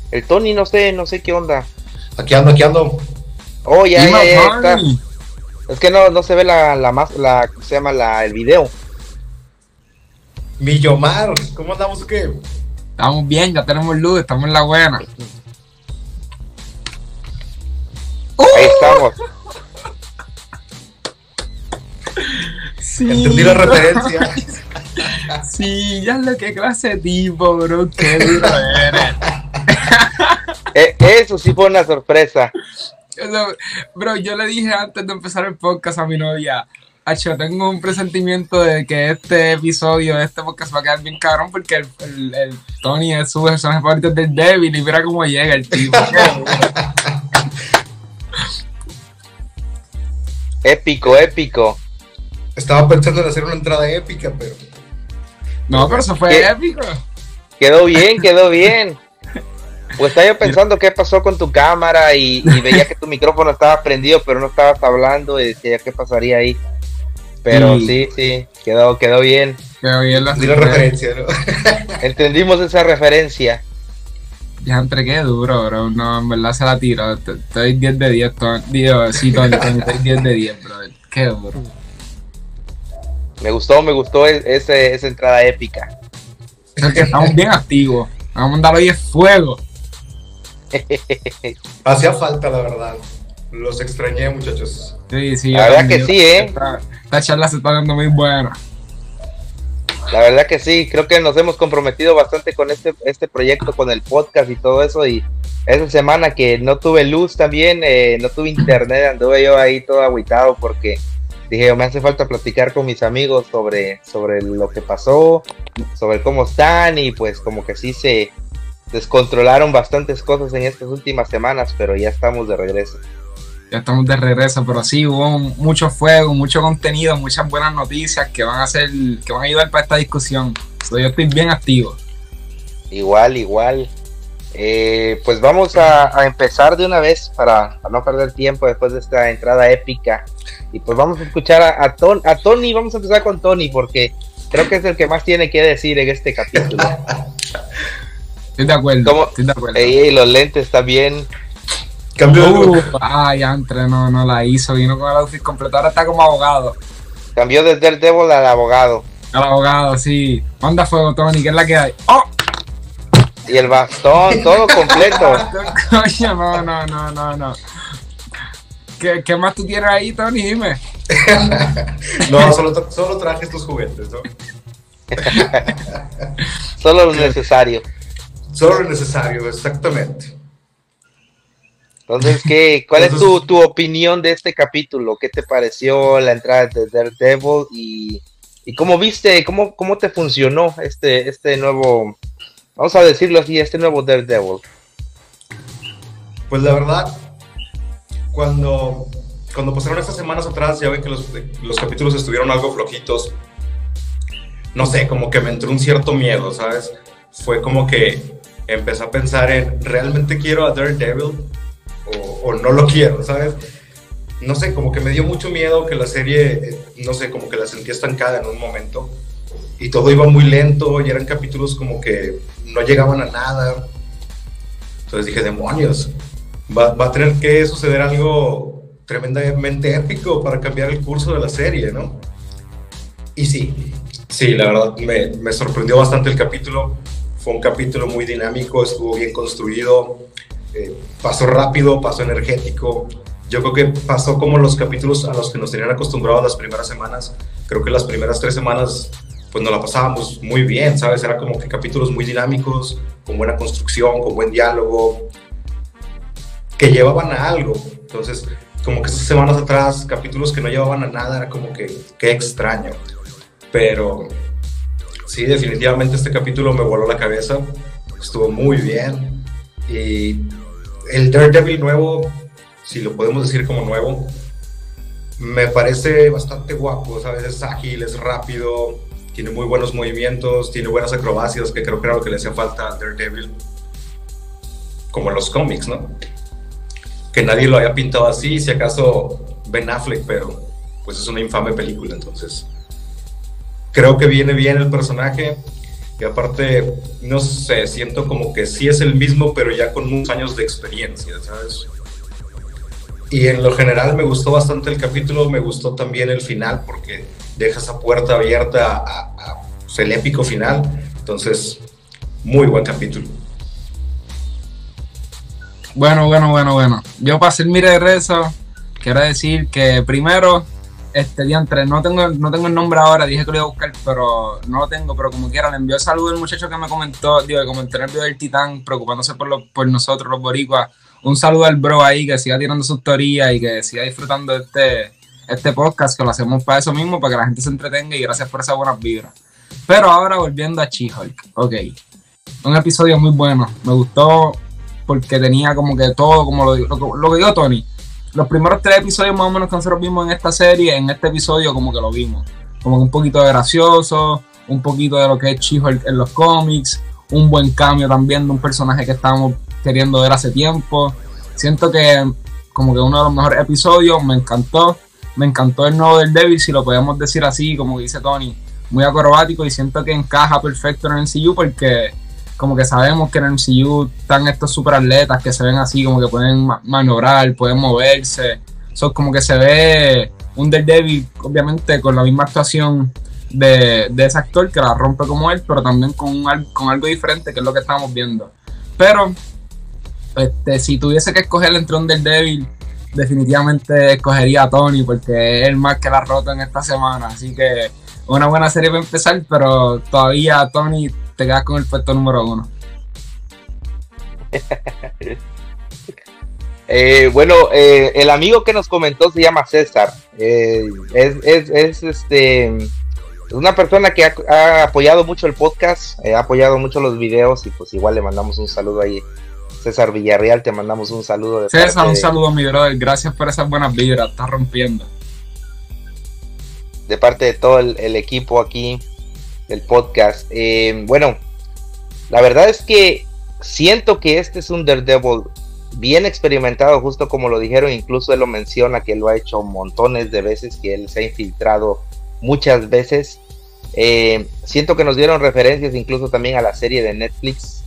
El Tony, no sé qué onda. Aquí ando. Oh, ya está. Barney. Es que no se ve ¿cómo se llama? El video. Millomar, ¿cómo andamos o qué? Estamos bien, ya tenemos luz, estamos en la buena. Ahí estamos. Sí, Entendí la referencia. sí, ya lo que clase de tipo, bro, qué duro eres. Eso sí fue una sorpresa. Bro, yo le dije antes de empezar el podcast a mi novia, Acho, tengo un presentimiento de que este episodio, este podcast va a quedar bien cabrón porque el Tony es su personaje favorito del Devil y mira cómo llega el tipo. Épico. Estaba pensando en hacer una entrada épica, pero No, pero eso fue ¿Qué? épico. Quedó bien. Pues estaba yo pensando qué pasó con tu cámara y veía que tu micrófono estaba prendido, pero no estabas hablando y decía qué pasaría ahí. Pero sí, quedó bien. Quedó bien la entendí la referencia, ¿no? Entendimos esa referencia. Ya entregué duro, bro. No, en verdad se la tiro. Estoy 10 de 10, Tony. Sí, Tony, estoy 10 de 10, brother. Qué duro. Me gustó esa entrada épica. Es que estamos bien activos. Vamos a mandar hoy es fuego. Hacía falta, la verdad. Los extrañé, muchachos. Sí, La verdad que sí, Esta charla se está dando muy buena. La verdad que sí, creo que nos hemos comprometido bastante con este proyecto, con el podcast y todo eso, y esa semana que no tuve luz también, no tuve internet, anduve yo ahí todo agüitado porque dije, me hace falta platicar con mis amigos sobre lo que pasó, sobre cómo están, y pues como que sí se descontrolaron bastantes cosas en estas últimas semanas, pero ya estamos de regreso. Ya estamos de regreso, pero sí, hubo mucho fuego, mucho contenido, muchas buenas noticias que van a ayudar para esta discusión. So, yo estoy bien activo. Igual. Pues vamos a empezar de una vez para no perder tiempo después de esta entrada épica. Y pues vamos a escuchar a Tony, vamos a empezar con Tony porque creo que es el que más tiene que decir en este capítulo. Estoy de acuerdo. Y los lentes también. Cambio de look. Ya entré, no la hizo, vino con el outfit completo, ahora está como abogado. Cambió de Daredevil al abogado. Al abogado, sí. Manda fuego, Tony, ¿qué es la que hay? ¡Oh! Y el bastón, todo completo. Coño, no. ¿Qué más tú tienes ahí, Tony? Dime. No, solo traje estos juguetes, ¿no? Solo lo necesario. Solo lo necesario, exactamente. Entonces, ¿cuál es tu opinión de este capítulo? ¿Qué te pareció la entrada de Daredevil? Y cómo viste, cómo te funcionó este nuevo, vamos a decirlo así, este nuevo Daredevil? Pues la verdad, cuando pasaron estas semanas atrás, ya ven que los capítulos estuvieron algo flojitos. No sé, como que me entró un cierto miedo, ¿sabes? Fue como que empecé a pensar en, ¿realmente quiero a Daredevil? O no lo quiero, ¿sabes? No sé, como que me dio mucho miedo que la serie, no sé, como que la sentí estancada en un momento y todo iba muy lento y eran capítulos como que no llegaban a nada. Entonces dije, demonios, va a tener que suceder algo tremendamente épico para cambiar el curso de la serie, ¿no? Y sí, la verdad me sorprendió bastante el capítulo. Fue un capítulo muy dinámico, estuvo bien construido. Pasó rápido, pasó energético. Yo creo que pasó como los capítulos a los que nos tenían acostumbrados las primeras semanas. Creo que las primeras 3 semanas pues nos la pasábamos muy bien, ¿sabes? Era como que capítulos muy dinámicos, con buena construcción, con buen diálogo, que llevaban a algo. Entonces, como que esas semanas atrás, capítulos que no llevaban a nada, era como que qué extraño. Pero sí, definitivamente este capítulo me voló la cabeza. Estuvo muy bien. Y el Daredevil nuevo, si lo podemos decir como nuevo, me parece bastante guapo, ¿sabes? Es ágil, es rápido, tiene muy buenos movimientos, tiene buenas acrobacias, que creo que era lo que le hacía falta a Daredevil, como en los cómics, ¿no? Que nadie lo haya pintado así, si acaso Ben Affleck, pero pues es una infame película, entonces creo que viene bien el personaje. Y aparte, no sé, siento como que sí es el mismo, pero ya con muchos años de experiencia, ¿sabes? Y en lo general me gustó bastante el capítulo, me gustó también el final, porque deja esa puerta abierta a pues, el épico final. Entonces, muy buen capítulo. Bueno. Yo para hacer mi regreso, quiero decir que primero, diantre, no tengo el nombre ahora, dije que lo iba a buscar, pero no lo tengo, pero como quiera, le envió saludo al muchacho que me comentó, que comentó en el video del Titán, preocupándose por nosotros, los boricuas. Un saludo al bro ahí, que siga tirando sus teorías y que siga disfrutando este podcast, que lo hacemos para eso mismo, para que la gente se entretenga, y gracias por esas buenas vibras. Pero ahora volviendo a She-Hulk, ok. Un episodio muy bueno, me gustó porque tenía como que todo, como lo que dijo Tony. Los primeros 3 episodios más o menos que nosotros vimos en esta serie, en este episodio como que lo vimos. Como que un poquito de gracioso, un poquito de lo que es She-Hulk en los cómics, un buen cambio también de un personaje que estábamos queriendo ver hace tiempo. Siento que como que uno de los mejores episodios, me encantó el nuevo Daredevil, si lo podemos decir así, como dice Tony, muy acrobático, y siento que encaja perfecto en el MCU porque como que sabemos que en el MCU están estos super atletas que se ven así, como que pueden maniobrar, pueden moverse. Son como que se ve un Daredevil, obviamente con la misma actuación de ese actor que la rompe como él, pero también con algo diferente, que es lo que estamos viendo. Pero si tuviese que escoger entre un Daredevil, definitivamente escogería a Tony, porque es el más que la ha roto en esta semana. Así que una buena serie para empezar, pero todavía Tony te quedas con el puesto número 1. El amigo que nos comentó se llama César. Es una persona que ha apoyado mucho el podcast, ha apoyado mucho los videos, y pues igual le mandamos un saludo ahí. César Villarreal, te mandamos un saludo. César, un saludo, mi brother. Gracias por esas buenas vibras, estás rompiendo. De parte de todo el equipo aquí del podcast. Bueno, la verdad es que siento que este es un Daredevil bien experimentado, justo como lo dijeron. Incluso él lo menciona, que lo ha hecho montones de veces, que él se ha infiltrado muchas veces. Siento que nos dieron referencias incluso también a la serie de Netflix.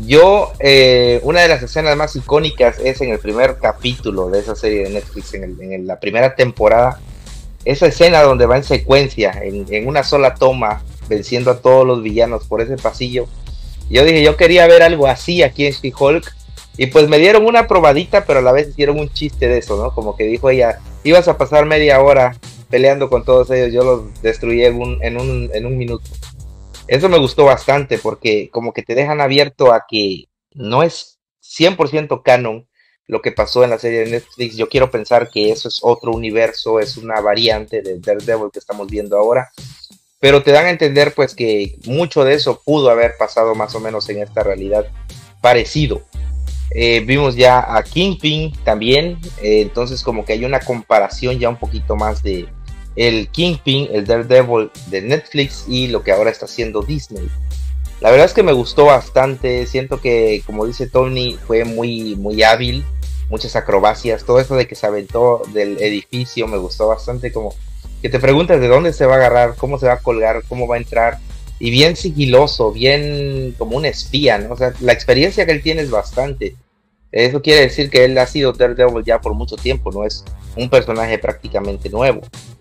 Una de las escenas más icónicas es en el primer capítulo de esa serie de Netflix, en la primera temporada. Esa escena donde va en secuencia, en una sola toma, venciendo a todos los villanos por ese pasillo. Yo dije, yo quería ver algo así aquí en She-Hulk, y pues me dieron una probadita, pero a la vez hicieron un chiste de eso, ¿no? Como que dijo ella, ibas a pasar media hora peleando con todos ellos, yo los destruí en un minuto. Eso me gustó bastante, porque como que te dejan abierto a que no es 100% canon lo que pasó en la serie de Netflix. Yo quiero pensar que eso es otro universo, es una variante de Daredevil que estamos viendo ahora, pero te dan a entender pues que mucho de eso pudo haber pasado más o menos en esta realidad parecido. Vimos ya a Kingpin también, entonces como que hay una comparación ya un poquito más de el Kingpin, el Daredevil de Netflix, y lo que ahora está haciendo Disney. La verdad es que me gustó bastante. Siento que, como dice Tony, fue muy, muy hábil, muchas acrobacias, todo eso de que se aventó del edificio me gustó bastante, como que te preguntas de dónde se va a agarrar, cómo se va a colgar, cómo va a entrar, y bien sigiloso, bien como un espía, ¿no? O sea, la experiencia que él tiene es bastante. Eso quiere decir que él ha sido Daredevil ya por mucho tiempo, no es un personaje prácticamente nuevo.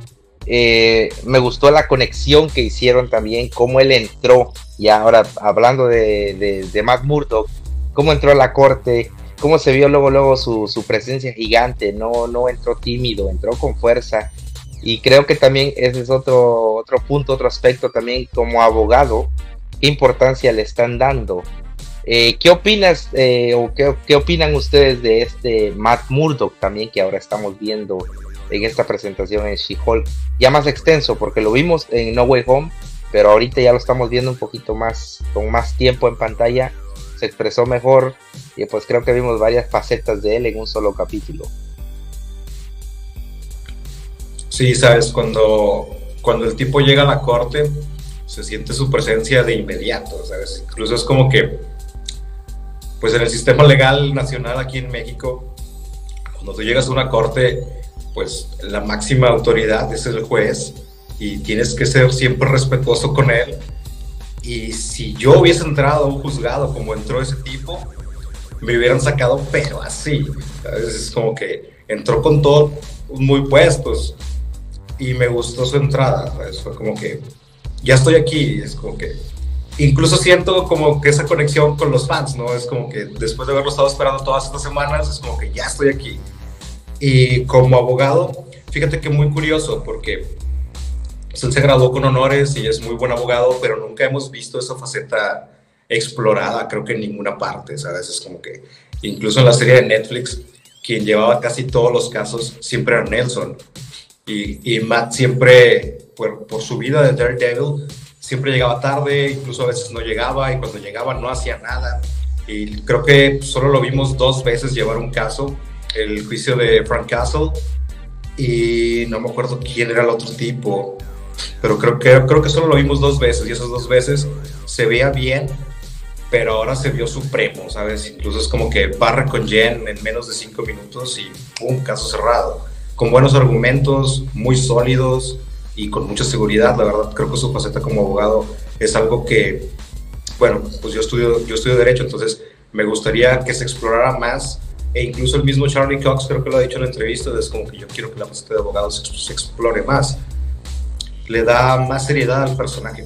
Me gustó la conexión que hicieron también, cómo él entró, y ahora hablando de Matt Murdock, cómo entró a la corte, cómo se vio luego su presencia gigante, no entró tímido, entró con fuerza. Y creo que también ese es otro punto, otro aspecto también como abogado, qué importancia le están dando. ¿Qué opinas o qué opinan ustedes de este Matt Murdock también, que ahora estamos viendo en esta presentación en She-Hulk, ya más extenso, porque lo vimos en No Way Home, pero ahorita ya lo estamos viendo un poquito más, con más tiempo en pantalla, se expresó mejor, y pues creo que vimos varias facetas de él en un solo capítulo. Sí, sabes, cuando el tipo llega a la corte, se siente su presencia de inmediato, ¿sabes? Incluso es como que, pues en el sistema legal nacional aquí en México, cuando tú llegas a una corte, pues la máxima autoridad es el juez, y tienes que ser siempre respetuoso con él, Y si yo hubiese entrado a un juzgado como entró ese tipo, me hubieran sacado, pero así, ¿sabes? Es como que entró con todo muy puestos y me gustó su entrada, ¿sabes? Fue como que ya estoy aquí, es como que incluso siento como que esa conexión con los fans, ¿no? Es como que después de haberlo estado esperando todas estas semanas, es como que ya estoy aquí. Y como abogado, fíjate que muy curioso porque pues, él se graduó con honores y es muy buen abogado, pero nunca hemos visto esa faceta explorada, creo que en ninguna parte, ¿sabes? Es como que incluso en la serie de Netflix, quien llevaba casi todos los casos siempre era Nelson. Y Matt siempre, por su vida de Daredevil, siempre llegaba tarde, incluso a veces no llegaba, y cuando llegaba no hacía nada. Y creo que solo lo vimos 2 veces llevar un caso, el juicio de Frank Castle, y no me acuerdo quién era el otro tipo, pero creo que solo lo vimos 2 veces, y esas 2 veces se veía bien, pero ahora se vio supremo, ¿sabes? Incluso es como que barra con Jen en menos de 5 minutos y ¡pum! Caso cerrado. Con buenos argumentos, muy sólidos y con mucha seguridad. La verdad, creo que su faceta como abogado es algo que, bueno, pues yo estudio Derecho, entonces me gustaría que se explorara más, e incluso el mismo Charlie Cox creo que lo ha dicho en la entrevista, es como que yo quiero que la faceta de abogado se explore más. Le da más seriedad al personaje.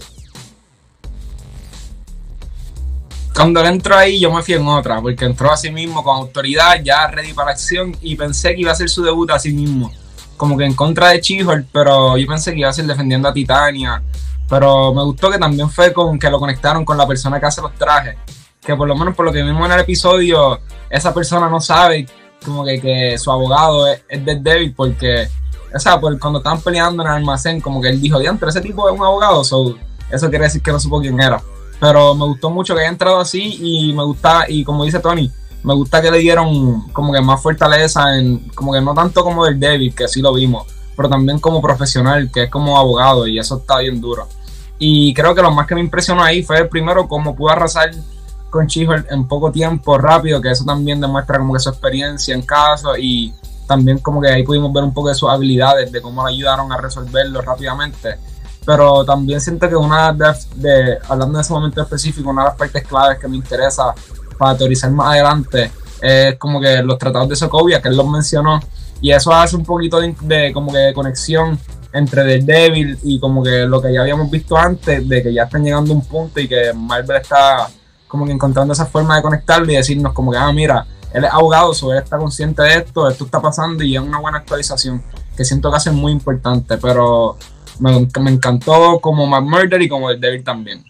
Cuando él entró ahí, yo me fui en otra, porque entró así mismo con autoridad, ya ready para la acción, y pensé que iba a ser su debut así mismo, como que en contra de She-Hulk, pero yo pensé que iba a ser defendiendo a Titania. Pero me gustó que también fue con que lo conectaron con la persona que hace los trajes, que por lo menos por lo que vimos en el episodio, esa persona no sabe como que su abogado es Daredevil, porque, o sea, cuando estaban peleando en el almacén, como que él dijo, diantre, ese tipo es un abogado, eso quiere decir que no supo quién era. Pero me gustó mucho que haya entrado así, y me gusta, y como dice Tony, me gusta que le dieron como que más fortaleza, como que no tanto como del David, que sí lo vimos, pero también como profesional, que es como abogado, y eso está bien duro. Y creo que lo más que me impresionó ahí fue primero cómo pudo arrasar con She-Hulk en poco tiempo, rápido, que eso también demuestra como que su experiencia en casos, y también como que ahí pudimos ver un poco de sus habilidades, de cómo le ayudaron a resolverlo rápidamente. Pero también siento que hablando de ese momento específico, una de las partes claves que me interesa para teorizar más adelante es como que los tratados de Sokovia, que él los mencionó, y eso hace un poquito de como que conexión entre Daredevil y como que lo que ya habíamos visto antes, de que ya están llegando a un punto y que Marvel está como que encontrando esa forma de conectarlo y decirnos como que, mira, él es abogado, él está consciente de esto está pasando, y es una buena actualización que siento que hace muy importante. Pero me encantó como Matt Murder y como Daredevil también.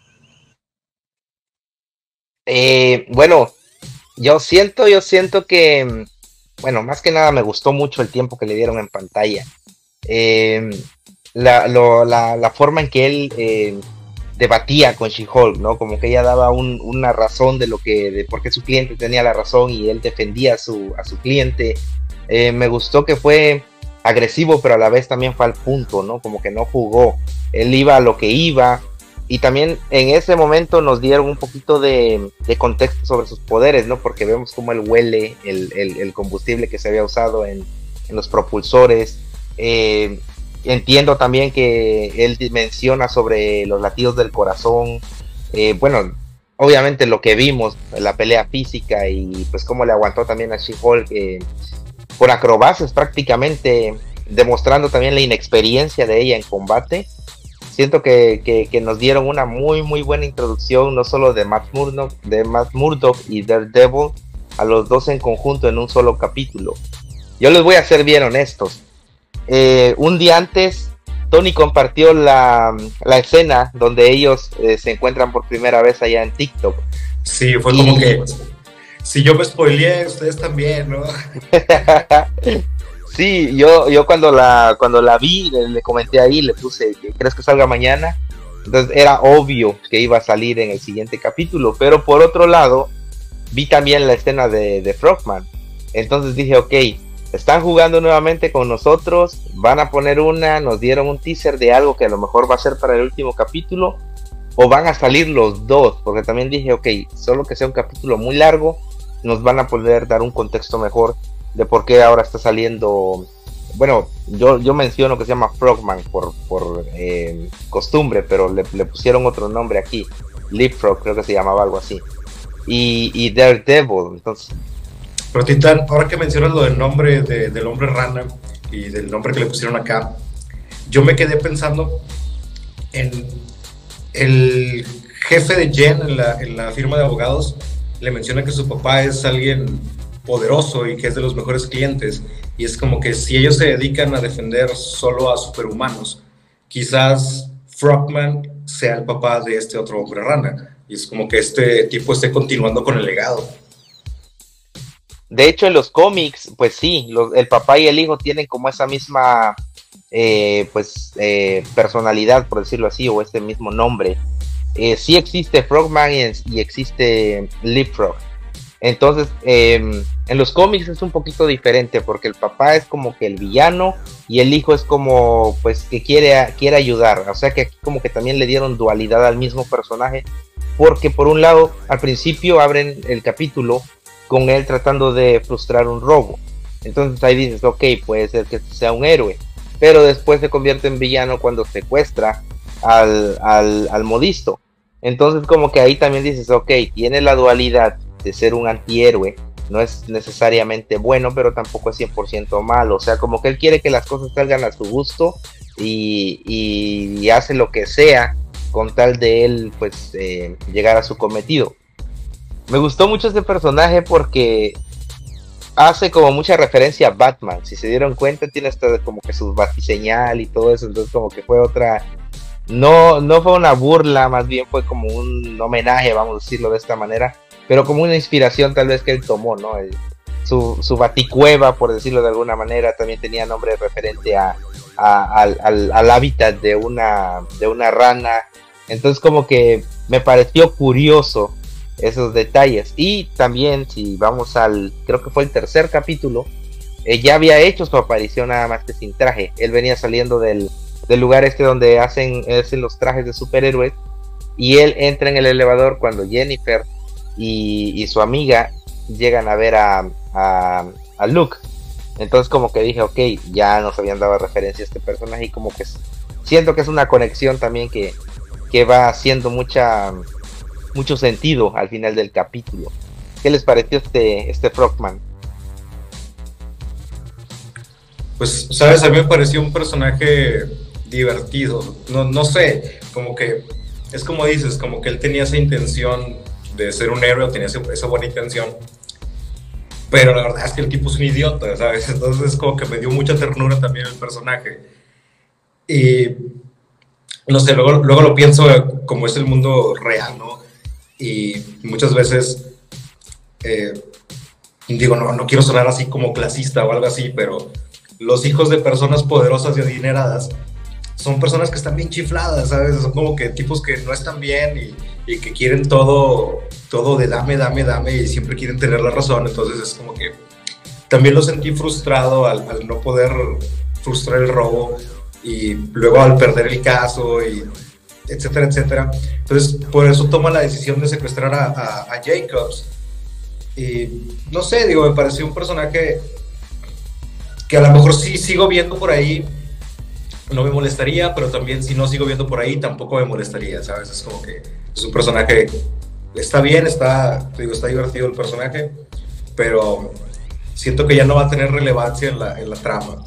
Bueno, yo siento que, bueno, más que nada me gustó mucho el tiempo que le dieron en pantalla. La forma en que él debatía con She-Hulk, ¿no? Como que ella daba una razón de por qué su cliente tenía la razón, y él defendía a su cliente. Me gustó que fue agresivo, pero a la vez también fue al punto, ¿no? Como que no jugó, él iba a lo que iba. Y también en ese momento nos dieron un poquito de contexto sobre sus poderes, ¿no? Porque vemos cómo él huele el combustible que se había usado en los propulsores. Entiendo también que él menciona sobre los latidos del corazón. Bueno, obviamente lo que vimos, la pelea física, y pues cómo le aguantó también a She-Hulk por acrobacias prácticamente, demostrando también la inexperiencia de ella en combate. Siento que nos dieron una muy muy buena introducción, no solo de Matt Murdock y Daredevil, a los dos en conjunto en un solo capítulo. Yo les voy a ser bien honestos. Un día antes, Tony compartió la escena donde ellos se encuentran por primera vez allá en TikTok. Sí, fue como que, si yo me spoileé, ustedes también, ¿no? Sí, yo cuando la vi, le comenté ahí, le puse, ¿crees que salga mañana? Entonces era obvio que iba a salir en el siguiente capítulo, pero por otro lado, vi también la escena de Frogman. Entonces dije, ok, están jugando nuevamente con nosotros, van a poner nos dieron un teaser de algo que a lo mejor va a ser para el último capítulo, o van a salir los dos, porque también dije, ok, solo que sea un capítulo muy largo, nos van a poder dar un contexto mejor de por qué ahora está saliendo. Bueno, yo menciono que se llama Frogman por costumbre, pero le pusieron otro nombre aquí. Leapfrog, creo que se llamaba algo así. Y Daredevil, entonces. Pero Titán, ahora que mencionas lo del nombre del hombre rana y del nombre que le pusieron acá, yo me quedé pensando en el jefe de Jen en la firma de abogados. Le menciona que su papá es alguien poderoso y que es de los mejores clientes, y es como que si ellos se dedican a defender solo a superhumanos, quizás Frogman sea el papá de este otro hombre rana, y es como que este tipo esté continuando con el legado. De hecho, en los cómics, pues sí, el papá y el hijo tienen como esa misma personalidad, por decirlo así, o este mismo nombre. Sí existe Frogman y existe Leapfrog. Entonces, en los cómics es un poquito diferente, porque el papá es como que el villano y el hijo es como, pues, que quiere ayudar. O sea que aquí como que también le dieron dualidad al mismo personaje, porque por un lado, al principio abren el capítulo con él tratando de frustrar un robo. Entonces ahí dices, ok, puede ser que sea un héroe, pero después se convierte en villano cuando secuestra al modisto. Entonces como que ahí también dices, ok, tiene la dualidad de ser un antihéroe, no es necesariamente bueno, pero tampoco es 100% malo. O sea, como que él quiere que las cosas salgan a su gusto y hace lo que sea con tal de él, pues, llegar a su cometido. Me gustó mucho este personaje porque hace como mucha referencia a Batman. Si se dieron cuenta, tiene hasta como que su batiseñal y todo eso. Entonces como que fue otra... No fue una burla, más bien fue como un homenaje, vamos a decirlo de esta manera, pero como una inspiración tal vez que él tomó, ¿no? Su baticueva, por decirlo de alguna manera, también tenía nombre referente al hábitat de una rana. Entonces como que me pareció curioso esos detalles. Y también, si vamos creo que fue el tercer capítulo, ya había hecho su aparición nada más que sin traje. Él venía saliendo del lugar donde hacen los trajes de superhéroes, y él entra en el elevador cuando Jennifer y su amiga llegan a ver a Luke. Entonces como que dije, ok, ya nos habían dado referencia a este personaje, y como que siento que es una conexión también que va haciendo mucho sentido al final del capítulo. ¿Qué les pareció este Frogman? Pues, sabes, a mí me pareció un personaje divertido, no sé, como que es como dices, como que él tenía esa intención de ser un héroe, tenía esa buena intención, pero la verdad es que el tipo es un idiota, ¿sabes? Entonces como que me dio mucha ternura también el personaje, y no sé, luego lo pienso como es el mundo real, ¿no? Y muchas veces digo, no quiero sonar así como clasista o algo así, pero los hijos de personas poderosas y adineradas son personas que están bien chifladas, ¿sabes? Son como que tipos que no están bien y que quieren todo de dame, y siempre quieren tener la razón. Entonces es como que también lo sentí frustrado al no poder frustrar el robo, y luego al perder el caso, y etcétera, etcétera. Entonces por eso toma la decisión de secuestrar a Jacobs. Y no sé, digo, me pareció un personaje que a lo mejor sí sigo viendo por ahí, no me molestaría, pero también si no sigo viendo por ahí tampoco me molestaría, ¿sabes? Es como que es un personaje, está bien, está divertido el personaje, pero siento que ya no va a tener relevancia en la trama.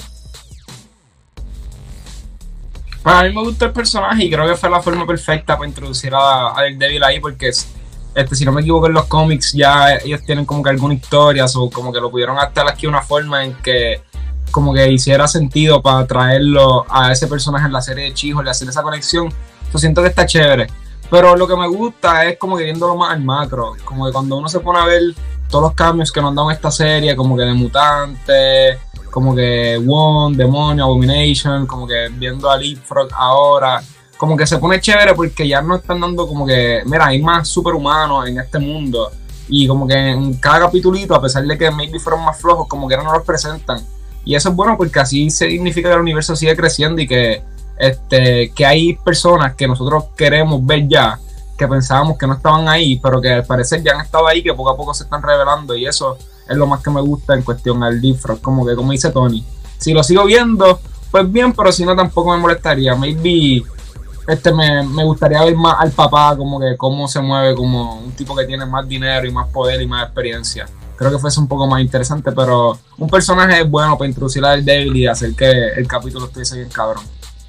Bueno, a mí me gusta el personaje y creo que fue la forma perfecta para introducir a Daredevil ahí, porque si no me equivoco, en los cómics ya ellos tienen como que alguna historia, o como que lo pudieron adaptar aquí de una forma en que como que hiciera sentido para traerlo a ese personaje en la serie de She-Hulk y hacer esa conexión. Yo siento que está chévere, pero lo que me gusta es como que viéndolo más al macro, como que cuando uno se pone a ver todos los cambios que nos han dado en esta serie, como que de mutantes, como que Wong, Demonio, Abomination, como que viendo a Leapfrog ahora, como que se pone chévere porque ya nos están dando como que, mira, hay más superhumanos en este mundo, y como que en cada capitulito, a pesar de que maybe fueron más flojos, como que ahora no los presentan. Y eso es bueno porque así significa que el universo sigue creciendo y que hay personas que nosotros queremos ver ya, que pensábamos que no estaban ahí, pero que al parecer ya han estado ahí, que poco a poco se están revelando, y eso es lo más que me gusta en cuestión al Leapfrog, como que, como dice Tony, si lo sigo viendo, pues bien, pero si no tampoco me molestaría. Maybe me gustaría ver más al papá, como que cómo se mueve como un tipo que tiene más dinero y más poder y más experiencia. Creo que fuese un poco más interesante, pero un personaje es bueno para introducir a Daredevil y hacer que el capítulo estuviese bien cabrón.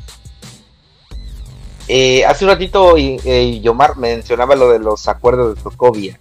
Hace un ratito Yomar mencionaba lo de los acuerdos de Sokovia.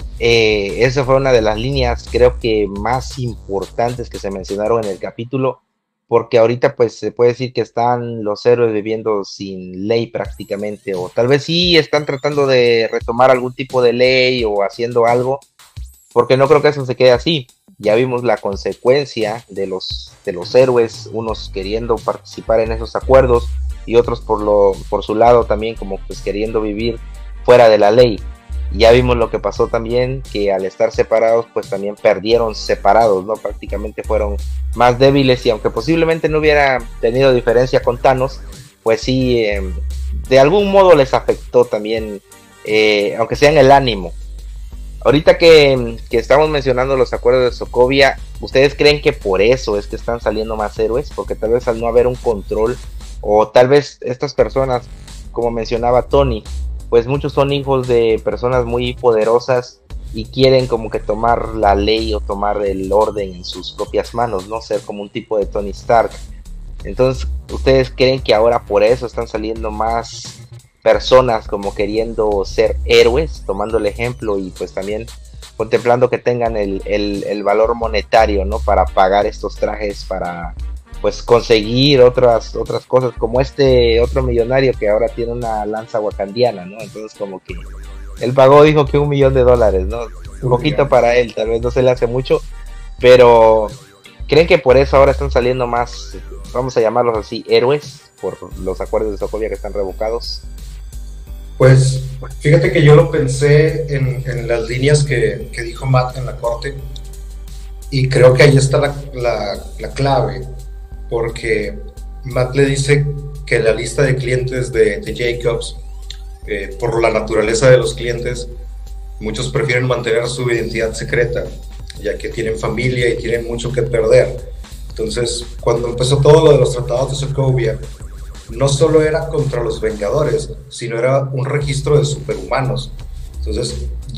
Esa fue una de las líneas, creo que más importantes que se mencionaron en el capítulo, porque ahorita pues se puede decir que están los héroes viviendo sin ley prácticamente, o tal vez sí están tratando de retomar algún tipo de ley o haciendo algo, porque no creo que eso se quede así. Ya vimos la consecuencia de los héroes, unos queriendo participar en esos acuerdos y otros por su lado también como pues queriendo vivir fuera de la ley. Ya vimos lo que pasó también, que al estar separados pues también perdieron separados, ¿no? Prácticamente fueron más débiles, y aunque posiblemente no hubiera tenido diferencia con Thanos, pues sí, de algún modo les afectó también, aunque sea en el ánimo. Ahorita que estamos mencionando los acuerdos de Sokovia, ¿ustedes creen que por eso es que están saliendo más héroes? Porque tal vez al no haber un control, o tal vez estas personas, como mencionaba Tony, pues muchos son hijos de personas muy poderosas y quieren como que tomar la ley o tomar el orden en sus propias manos, ¿no? Ser como un tipo de Tony Stark. Entonces, ¿ustedes creen que ahora por eso están saliendo más personas como queriendo ser héroes, tomando el ejemplo y pues también contemplando que tengan el valor monetario, ¿no? Para pagar estos trajes, para pues conseguir otras cosas, como este otro millonario que ahora tiene una lanza wakandiana, ¿no? Entonces como que él pagó, dijo que $1 millón, ¿no? Un poquito para él, tal vez no se le hace mucho, pero ¿creen que por eso ahora están saliendo más, vamos a llamarlos así, héroes, por los acuerdos de Sokovia que están revocados? Pues fíjate que yo lo pensé en las líneas que dijo Matt en la corte, y creo que ahí está la clave, porque Matt le dice que la lista de clientes de Jacobs, por la naturaleza de los clientes, muchos prefieren mantener su identidad secreta, ya que tienen familia y tienen mucho que perder. Entonces, cuando empezó todo lo de los tratados de Sokovia, no solo era contra los Vengadores, sino era un registro de superhumanos. Entonces,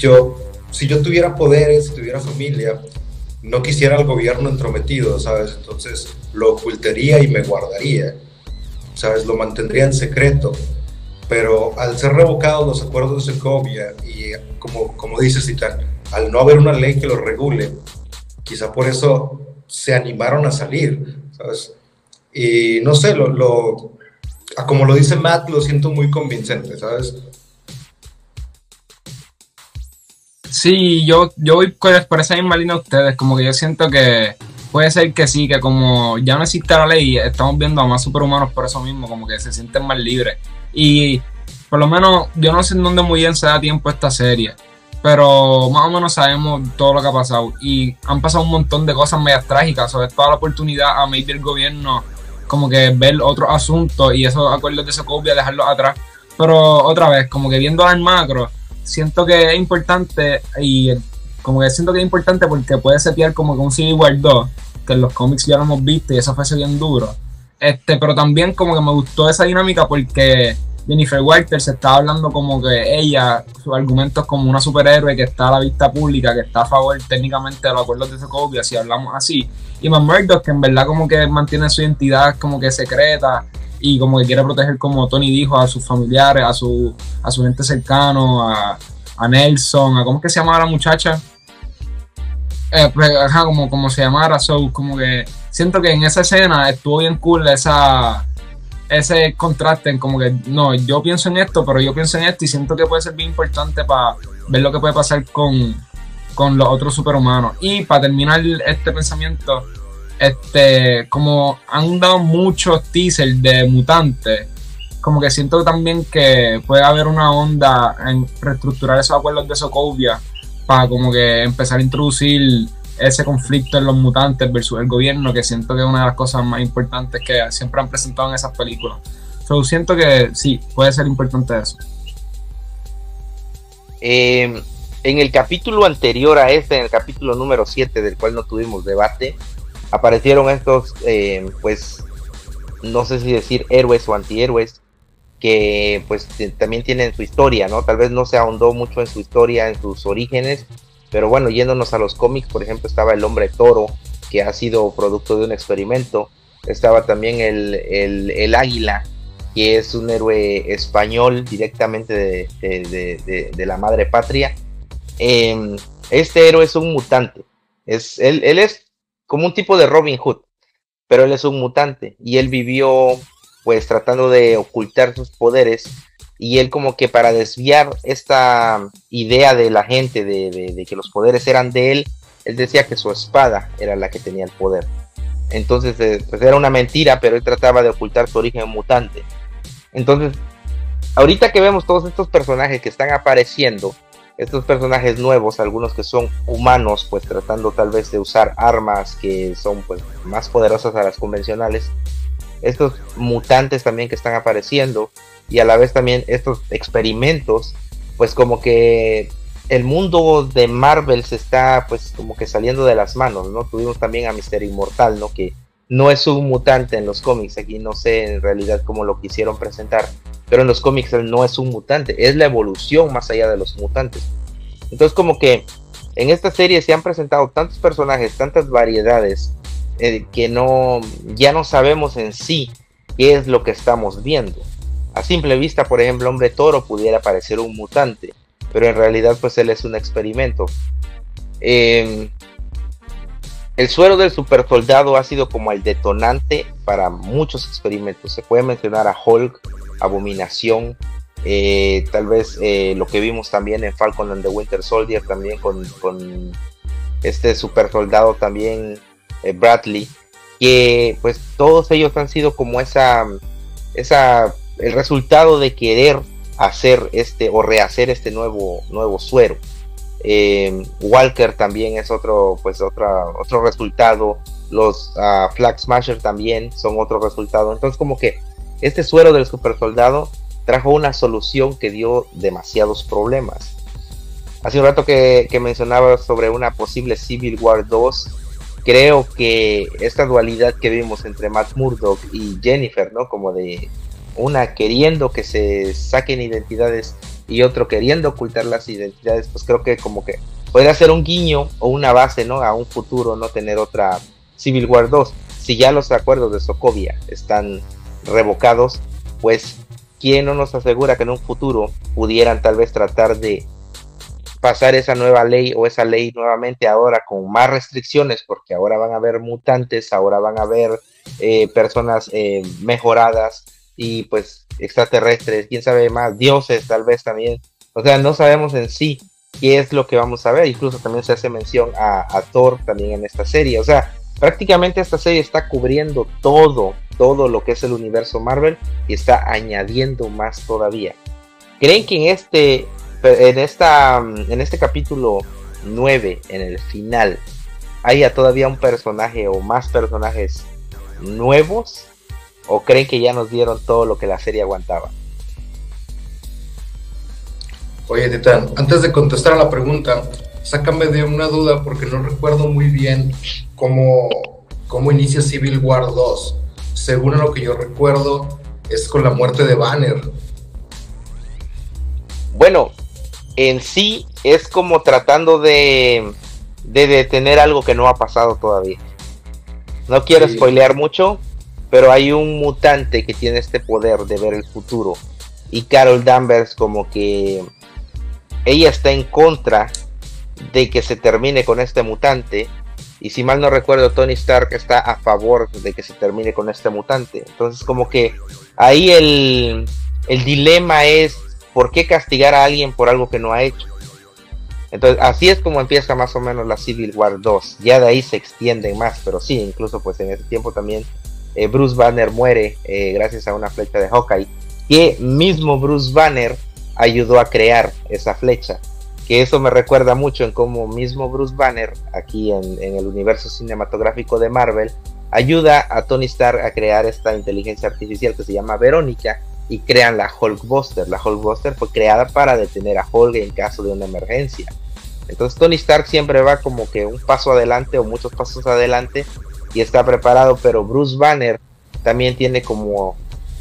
si yo tuviera poderes, si tuviera familia, no quisiera al gobierno entrometido, ¿sabes? Entonces lo ocultaría y me guardaría, ¿sabes? Lo mantendría en secreto. Pero al ser revocados los acuerdos de Sokovia y como dices, Titán, al no haber una ley que lo regule, quizá por eso se animaron a salir, ¿sabes? Y no sé, como lo dice Matt, lo siento muy convincente, ¿sabes? Sí, yo voy por esa misma línea de ustedes, como que yo siento que puede ser que sí, que como ya no existe la ley, estamos viendo a más superhumanos por eso mismo, como que se sienten más libres. Y por lo menos yo no sé en dónde muy bien se da tiempo esta serie, pero más o menos sabemos todo lo que ha pasado y han pasado un montón de cosas medias trágicas, sobre toda la oportunidad a maybe el gobierno como que ver otros asuntos y esos acuerdos de Sokovia dejarlos atrás, pero otra vez, como que viendo en macro, siento que es importante porque puede setear como que un Civil War 2, que en los cómics ya lo hemos visto y eso fue bien duro, pero también como que me gustó esa dinámica porque Jennifer Walters se estaba hablando como que ella, sus argumentos como una superhéroe que está a la vista pública, que está a favor técnicamente de los acuerdos de Sokovia, si hablamos así, y Matt Murdock, que en verdad como que mantiene su identidad como que secreta y como que quiere proteger, como Tony dijo, a sus familiares, a su gente cercano, a Nelson, a ¿cómo es que se llamaba la muchacha? Como se llamara, como que siento que en esa escena estuvo bien cool ese contraste en como que no, yo pienso en esto, pero yo pienso en esto, y siento que puede ser bien importante para ver lo que puede pasar con los otros superhumanos. Y para terminar este pensamiento, como han dado muchos teasers de mutantes, como que siento también que puede haber una onda en reestructurar esos acuerdos de Sokovia para como que empezar a introducir ese conflicto en los mutantes versus el gobierno, que siento que es una de las cosas más importantes que siempre han presentado en esas películas. Siento que sí, puede ser importante eso. En el capítulo anterior a en el capítulo número 7, del cual no tuvimos debate, aparecieron estos, pues, no sé si decir héroes o antihéroes, que pues también tienen su historia, ¿no? Tal vez no se ahondó mucho en su historia, en sus orígenes, pero bueno, yéndonos a los cómics, por ejemplo, estaba el Hombre Toro, que ha sido producto de un experimento. Estaba también el Águila, que es un héroe español directamente de la madre patria. Este héroe es un mutante. Él es como un tipo de Robin Hood, pero él es un mutante y él vivió pues tratando de ocultar sus poderes, y él como que para desviar esta idea de la gente de que los poderes eran de él decía que su espada era la que tenía el poder. Entonces pues era una mentira, pero él trataba de ocultar su origen mutante. Entonces ahorita que vemos todos estos personajes que están apareciendo, estos personajes nuevos, algunos que son humanos, pues tratando tal vez de usar armas que son pues más poderosas a las convencionales, estos mutantes también que están apareciendo, y a la vez también estos experimentos, pues como que el mundo de Marvel se está pues como que saliendo de las manos, ¿no? Tuvimos también a Mister Inmortal, ¿no? Que no es un mutante en los cómics, aquí no sé en realidad cómo lo quisieron presentar, pero en los cómics él no es un mutante, es la evolución más allá de los mutantes. Entonces como que en esta serie se han presentado tantos personajes, tantas variedades, que ya no sabemos en sí qué es lo que estamos viendo. A simple vista, por ejemplo, Hombre Toro pudiera parecer un mutante, pero en realidad pues él es un experimento. El suero del super soldado ha sido como el detonante para muchos experimentos. Se puede mencionar a Hulk, Abominación, tal vez lo que vimos también en Falcon and the Winter Soldier, también con este super soldado también, Bradley, que pues todos ellos han sido como el resultado de querer hacer o rehacer este nuevo suero. Walker también es otro resultado. Los Flag Smasher también son otro resultado. Entonces como que este suero del super soldado trajo una solución que dio demasiados problemas. Hace un rato que mencionaba sobre una posible Civil War 2. Creo que esta dualidad que vimos entre Matt Murdock y Jennifer, ¿no? Como de una queriendo que se saquen identidades y otro queriendo ocultar las identidades, pues creo que como que podría ser un guiño o una base, ¿no? A un futuro, no tener otra Civil War 2. Si ya los acuerdos de Sokovia están revocados, pues ¿quién no nos asegura que en un futuro pudieran tal vez tratar de pasar esa nueva ley o esa ley nuevamente ahora con más restricciones, porque ahora van a haber mutantes, ahora van a haber personas mejoradas y pues extraterrestres, quién sabe más, dioses tal vez también. O sea, no sabemos en sí qué es lo que vamos a ver. Incluso también se hace mención a Thor también en esta serie. O sea, prácticamente esta serie está cubriendo todo lo que es el universo Marvel y está añadiendo más todavía. ¿Creen que en este capítulo 9, en el final, haya todavía un personaje o más personajes nuevos? ¿O creen que ya nos dieron todo lo que la serie aguantaba? Oye, Titán, antes de contestar a la pregunta, sácame de una duda porque no recuerdo muy bien cómo inicia Civil War 2. Según lo que yo recuerdo, es con la muerte de Banner. Bueno, en sí es como tratando de detener algo que no ha pasado todavía. No quiero spoilear mucho, pero hay un mutante que tiene este poder de ver el futuro. Y Carol Danvers como que ella está en contra de que se termine con este mutante. Y si mal no recuerdo, Tony Stark está a favor de que se termine con este mutante. Entonces como que ahí el dilema es ¿por qué castigar a alguien por algo que no ha hecho? Entonces así es como empieza más o menos la Civil War 2. Ya de ahí se extienden más, pero sí, incluso pues en ese tiempo también Bruce Banner muere gracias a una flecha de Hawkeye, que mismo Bruce Banner ayudó a crear esa flecha, que eso me recuerda mucho en cómo mismo Bruce Banner aquí en el universo cinematográfico de Marvel ayuda a Tony Stark a crear esta inteligencia artificial que se llama Verónica, y crean la Hulkbuster. La Hulkbuster fue creada para detener a Hulk en caso de una emergencia. Entonces Tony Stark siempre va como que un paso adelante o muchos pasos adelante y está preparado, pero Bruce Banner también tiene como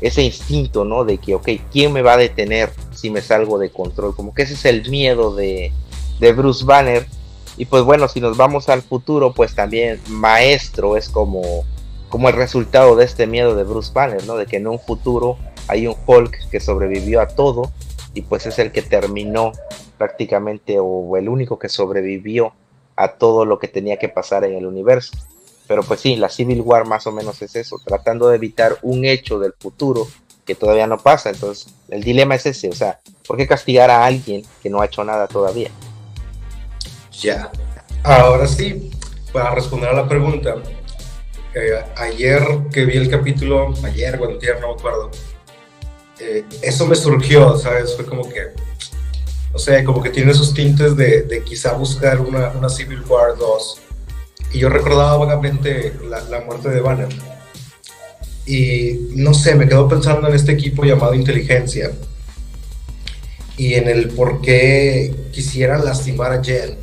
ese instinto, ¿no? De que, ok, ¿quién me va a detener si me salgo de control? Como que ese es el miedo de Bruce Banner. Y pues bueno, si nos vamos al futuro, pues también Maestro es como el resultado de este miedo de Bruce Banner, ¿no? De que en un futuro hay un Hulk que sobrevivió a todo y pues es el que terminó prácticamente, o el único que sobrevivió a todo lo que tenía que pasar en el universo. Pero pues sí, la Civil War más o menos es eso, tratando de evitar un hecho del futuro que todavía no pasa. Entonces el dilema es ese, o sea, ¿por qué castigar a alguien que no ha hecho nada todavía? Ya, ahora sí, para responder a la pregunta, ayer que vi el capítulo, ayer o antier, no me acuerdo, eso me surgió, ¿sabes? Fue como que, no sé, como que tiene esos tintes de quizá buscar una Civil War 2. Y yo recordaba vagamente la muerte de Banner. Y no sé, me quedo pensando en este equipo llamado Inteligencia. Y en el por qué quisieran lastimar a Jen.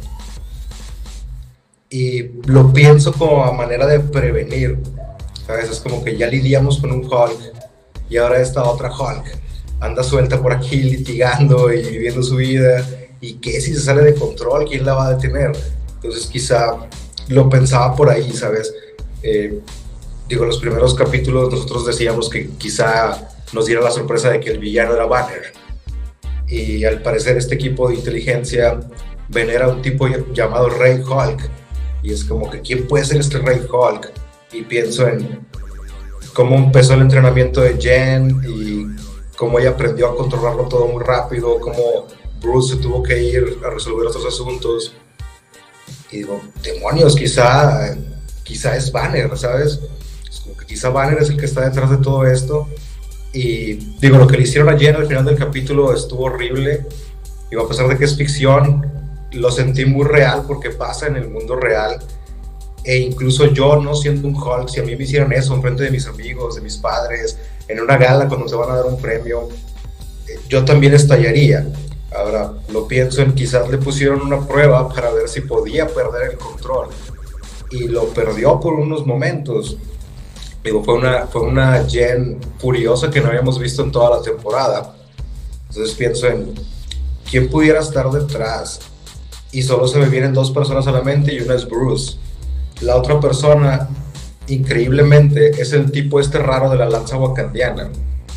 Y lo pienso como a manera de prevenir. ¿Sabes? Es como que ya lidiamos con un Hulk. Y ahora esta otra Hulk anda suelta por aquí litigando y viviendo su vida. ¿Y qué si se sale de control? ¿Quién la va a detener? Entonces quizá lo pensaba por ahí, ¿sabes? Digo, en los primeros capítulos nosotros decíamos que quizá nos diera la sorpresa de que el villano era Banner. Y al parecer este equipo de inteligencia venera a un tipo llamado Rey Hulk. Y es como que, ¿quién puede ser este Rey Hulk? Y pienso en cómo empezó el entrenamiento de Jen y cómo ella aprendió a controlarlo todo muy rápido, cómo Bruce se tuvo que ir a resolver otros asuntos. Y digo, demonios, quizá es Banner, ¿sabes? Es como que quizá Banner es el que está detrás de todo esto. Y digo, lo que le hicieron a Jen al final del capítulo estuvo horrible. Y a pesar de que es ficción, lo sentí muy real porque pasa en el mundo real. E incluso yo, no siendo un Hulk, si a mí me hicieran eso en frente de mis amigos, de mis padres, en una gala cuando te van a dar un premio, yo también estallaría. Ahora, lo pienso en quizás le pusieron una prueba para ver si podía perder el control. Y lo perdió por unos momentos. Digo, fue una Jen furiosa que no habíamos visto en toda la temporada. Entonces pienso en quién pudiera estar detrás. Y solo se me vienen dos personas a la mente y una es Bruce. La otra persona, increíblemente, es el tipo este raro de la lanza wakandiana.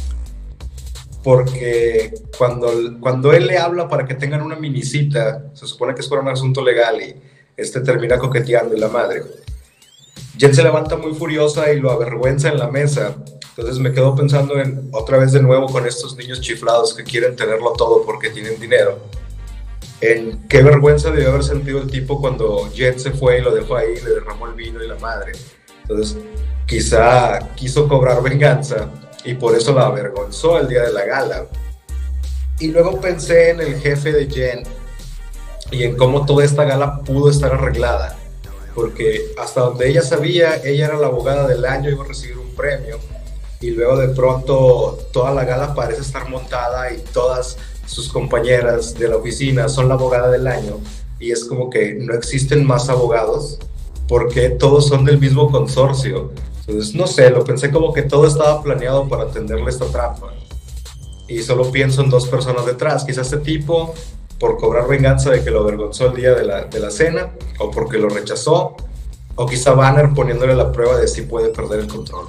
Porque cuando él le habla para que tengan una minicita, se supone que es por un asunto legal y termina coqueteando y la madre. Jen se levanta muy furiosa y lo avergüenza en la mesa. Entonces me quedo pensando en, otra vez de nuevo con estos niños chiflados que quieren tenerlo todo porque tienen dinero. En qué vergüenza debió haber sentido el tipo cuando Jen se fue y lo dejó ahí, le derramó el vino y la madre. Entonces quizá quiso cobrar venganza y por eso la avergonzó el día de la gala. Y luego pensé en el jefe de Jen y en cómo toda esta gala pudo estar arreglada, porque hasta donde ella sabía, ella era la abogada del año, iba a recibir un premio, y luego de pronto toda la gala parece estar montada y todas sus compañeras de la oficina son la abogada del año, y es como que no existen más abogados porque todos son del mismo consorcio. Entonces, no sé, lo pensé como que todo estaba planeado para tenderle esta trampa. Y solo pienso en dos personas detrás. Quizás este tipo, por cobrar venganza de que lo avergonzó el día de la cena, o porque lo rechazó, o quizá Banner poniéndole la prueba de si puede perder el control.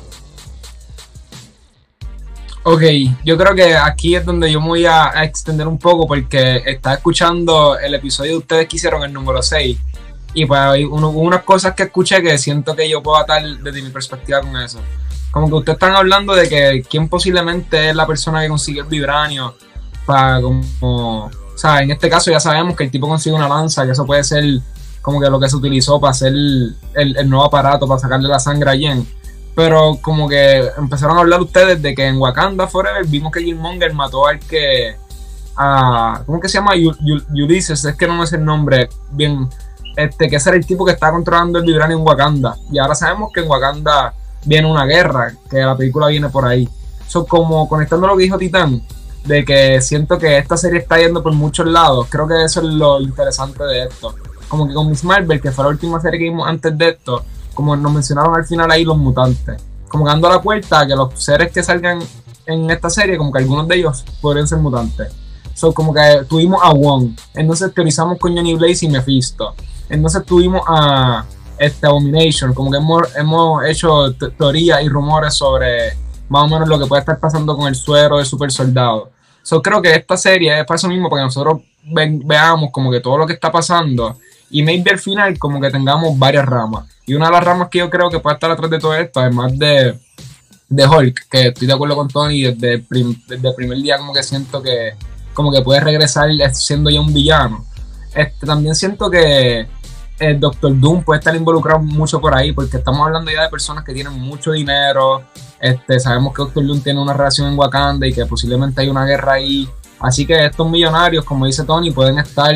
Ok, yo creo que aquí es donde yo me voy a extender un poco porque estaba escuchando el episodio de ustedes que hicieron, el número 6. Y pues hay unas cosas que escuché que siento que yo puedo atar desde mi perspectiva con eso. Como que ustedes están hablando de que quién posiblemente es la persona que consigue el vibranio para como... O sea, en este caso ya sabemos que el tipo consigue una lanza, que eso puede ser como que lo que se utilizó para hacer el nuevo aparato, para sacarle la sangre a Jen. Pero como que empezaron a hablar ustedes de que en Wakanda Forever vimos que Killmonger mató al que... ¿cómo que se llama? Ulysses, es que no me sé el nombre bien... que ese era el tipo que está controlando el vibranium en Wakanda. Y ahora sabemos que en Wakanda viene una guerra, que la película viene por ahí. Eso, como conectando lo que dijo Titán, de que siento que esta serie está yendo por muchos lados. Creo que eso es lo interesante de esto. Como que con Miss Marvel, que fue la última serie que vimos antes de esto, como nos mencionaron al final ahí los mutantes. Como que dando la puerta a que los seres que salgan en esta serie como que algunos de ellos podrían ser mutantes. So, como que tuvimos a Wong, entonces teorizamos con Johnny Blaze y Mephisto. Entonces tuvimos a Abomination, como que hemos hecho teorías y rumores sobre más o menos lo que puede estar pasando con el suero del super soldado. So, creo que esta serie es para eso mismo, para que nosotros veamos como que todo lo que está pasando y maybe al final como que tengamos varias ramas. Y una de las ramas que yo creo que puede estar atrás de todo esto, además de Hulk, que estoy de acuerdo con Tony, desde el primer día como que siento que como que puede regresar siendo ya un villano. También siento que el Doctor Doom puede estar involucrado mucho por ahí, porque estamos hablando ya de personas que tienen mucho dinero. Sabemos que Doctor Doom tiene una relación en Wakanda y que posiblemente hay una guerra ahí. Así que estos millonarios, como dice Tony, pueden estar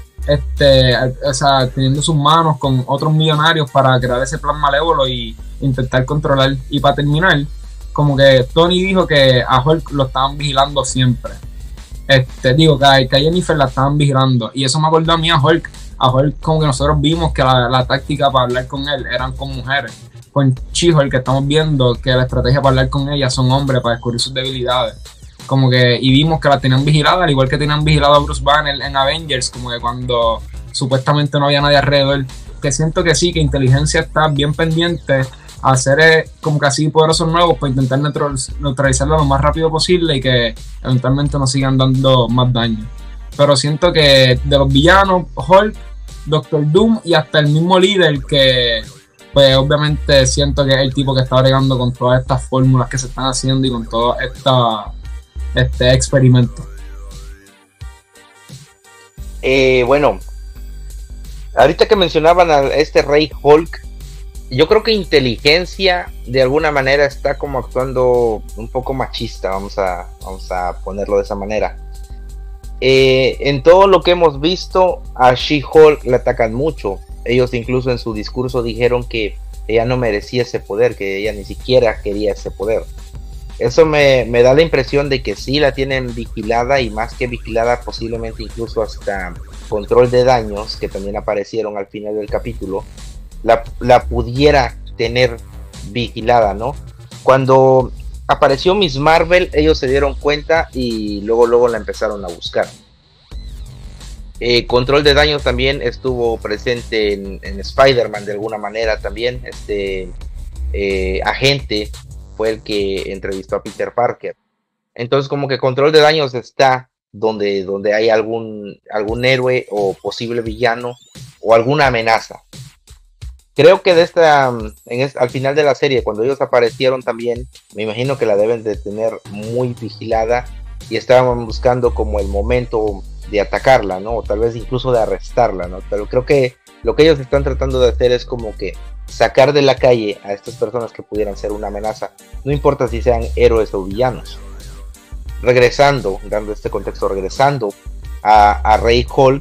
teniendo sus manos con otros millonarios para crear ese plan malévolo y intentar controlar. Y para terminar, como que Tony dijo que a Hulk lo estaban vigilando siempre. Que a Jennifer la estaban vigilando. Y eso me acordó a mí a Hulk. A Hulk como que nosotros vimos que la táctica para hablar con él eran con mujeres. Con She-Hulk que estamos viendo que la estrategia para hablar con ella son hombres para descubrir sus debilidades. Como que, y vimos que la tenían vigilada, al igual que tenían vigilado a Bruce Banner en Avengers, como que cuando supuestamente no había nadie alrededor. Que siento que sí, que inteligencia está bien pendiente a hacer como que así poderosos nuevos para intentar neutralizarlo lo más rápido posible y que eventualmente nos sigan dando más daño. Pero siento que de los villanos, Hulk, Doctor Doom y hasta el mismo líder, que pues obviamente siento que es el tipo que está bregando con todas estas fórmulas que se están haciendo y con todo este experimento. Bueno, ahorita que mencionaban a este Rey Hulk, yo creo que inteligencia de alguna manera está como actuando un poco machista, vamos a ponerlo de esa manera. En todo lo que hemos visto, a She-Hulk le atacan mucho. Ellos incluso en su discurso dijeron que ella no merecía ese poder, que ella ni siquiera quería ese poder. Eso me da la impresión de que sí la tienen vigilada, y más que vigilada, posiblemente incluso hasta control de daños, que también aparecieron al final del capítulo, la pudiera tener vigilada, ¿no? Cuando apareció Miss Marvel, ellos se dieron cuenta y luego la empezaron a buscar. Control de daños también estuvo presente en Spider-Man de alguna manera también. Agente fue el que entrevistó a Peter Parker. Entonces como que control de daños está donde hay algún héroe o posible villano o alguna amenaza. Creo que al final de la serie, cuando ellos aparecieron también, me imagino que la deben de tener muy vigilada y estaban buscando como el momento de atacarla, ¿no? O tal vez incluso de arrestarla, ¿no? Pero creo que lo que ellos están tratando de hacer es como que sacar de la calle a estas personas que pudieran ser una amenaza, no importa si sean héroes o villanos. Regresando, dando este contexto, regresando a Rey Hulk,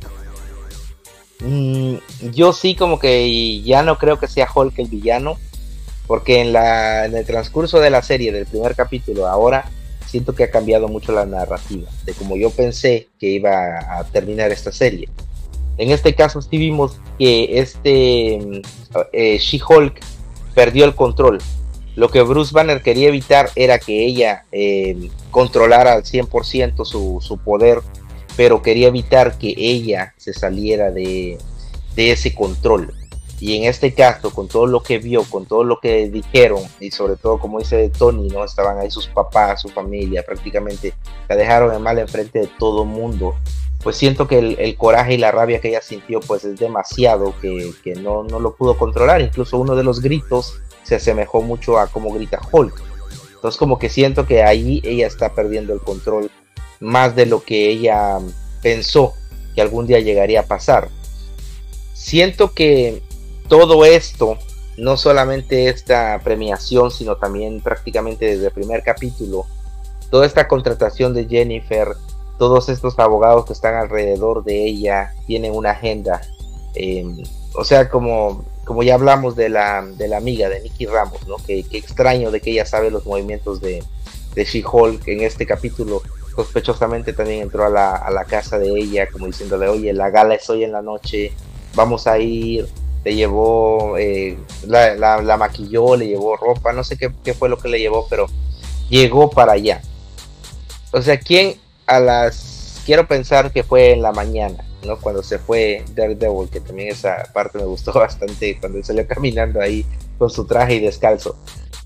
yo sí como que ya no creo que sea Hulk el villano, porque en el transcurso de la serie, del primer capítulo ahora, siento que ha cambiado mucho la narrativa de como yo pensé que iba a terminar esta serie. En este caso sí vimos que She-Hulk perdió el control. Lo que Bruce Banner quería evitar era que ella controlara al 100% su poder, pero quería evitar que ella se saliera de ese control. Y en este caso, con todo lo que vio, con todo lo que dijeron, y sobre todo como dice Tony, ¿no? Estaban ahí sus papás, su familia, prácticamente la dejaron en mal enfrente de todo el mundo. Pues siento que el coraje y la rabia que ella sintió pues es demasiado, que no lo pudo controlar. Incluso uno de los gritos se asemejó mucho a cómo grita Hulk. Entonces como que siento que ahí ella está perdiendo el control más de lo que ella pensó que algún día llegaría a pasar. Siento que todo esto, no solamente esta premiación, sino también prácticamente desde el primer capítulo, toda esta contratación de Jennifer, todos estos abogados que están alrededor de ella, tienen una agenda. O sea, como ya hablamos de la amiga de Nikki Ramos, ¿no? Que extraño de que ella sabe los movimientos de She-Hulk. En este capítulo sospechosamente también entró a la casa de ella, como diciéndole, oye, la gala es hoy en la noche, vamos a ir. Le llevó, la maquilló, le llevó ropa, no sé qué fue lo que le llevó, pero llegó para allá. O sea, quiero pensar que fue en la mañana, ¿no? Cuando se fue Daredevil, que también esa parte me gustó bastante, cuando él salió caminando ahí con su traje y descalzo.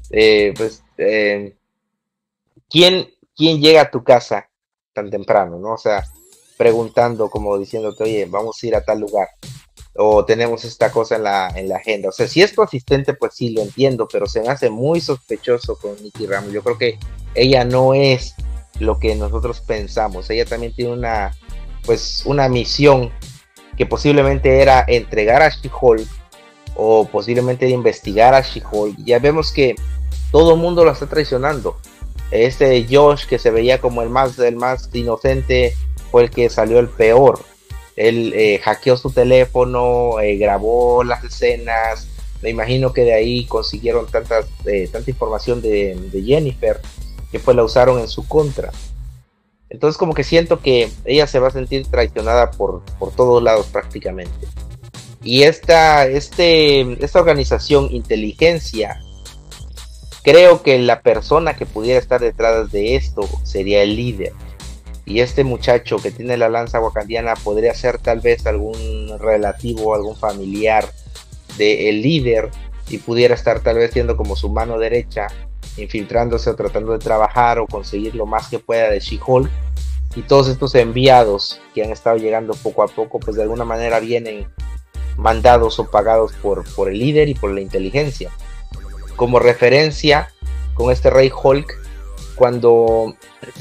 ¿Quién llega a tu casa tan temprano, ¿no? O sea, preguntando, como diciéndote, oye, vamos a ir a tal lugar, o tenemos esta cosa en la agenda. O sea, si es tu asistente, pues sí, lo entiendo, pero se me hace muy sospechoso con Nikki Ramos. Yo creo que ella no es lo que nosotros pensamos. Ella también tiene una misión que posiblemente era entregar a She-Hulk, o posiblemente investigar a She-Hulk. Ya vemos que todo el mundo lo está traicionando. Este Josh, que se veía como el más inocente, fue el que salió el peor. Él hackeó su teléfono, grabó las escenas. Me imagino que de ahí consiguieron tanta información de Jennifer, que pues la usaron en su contra. Entonces como que siento que ella se va a sentir traicionada por todos lados prácticamente. Y esta organización Inteligencia, creo que la persona que pudiera estar detrás de esto sería el líder. Y este muchacho que tiene la lanza wakandiana podría ser tal vez algún relativo, algún familiar del líder, y pudiera estar tal vez siendo como su mano derecha, infiltrándose o tratando de trabajar o conseguir lo más que pueda de She-Hulk. Y todos estos enviados que han estado llegando poco a poco, pues de alguna manera vienen mandados o pagados por el líder y por la inteligencia. Como referencia, con este Rey Hulk, cuando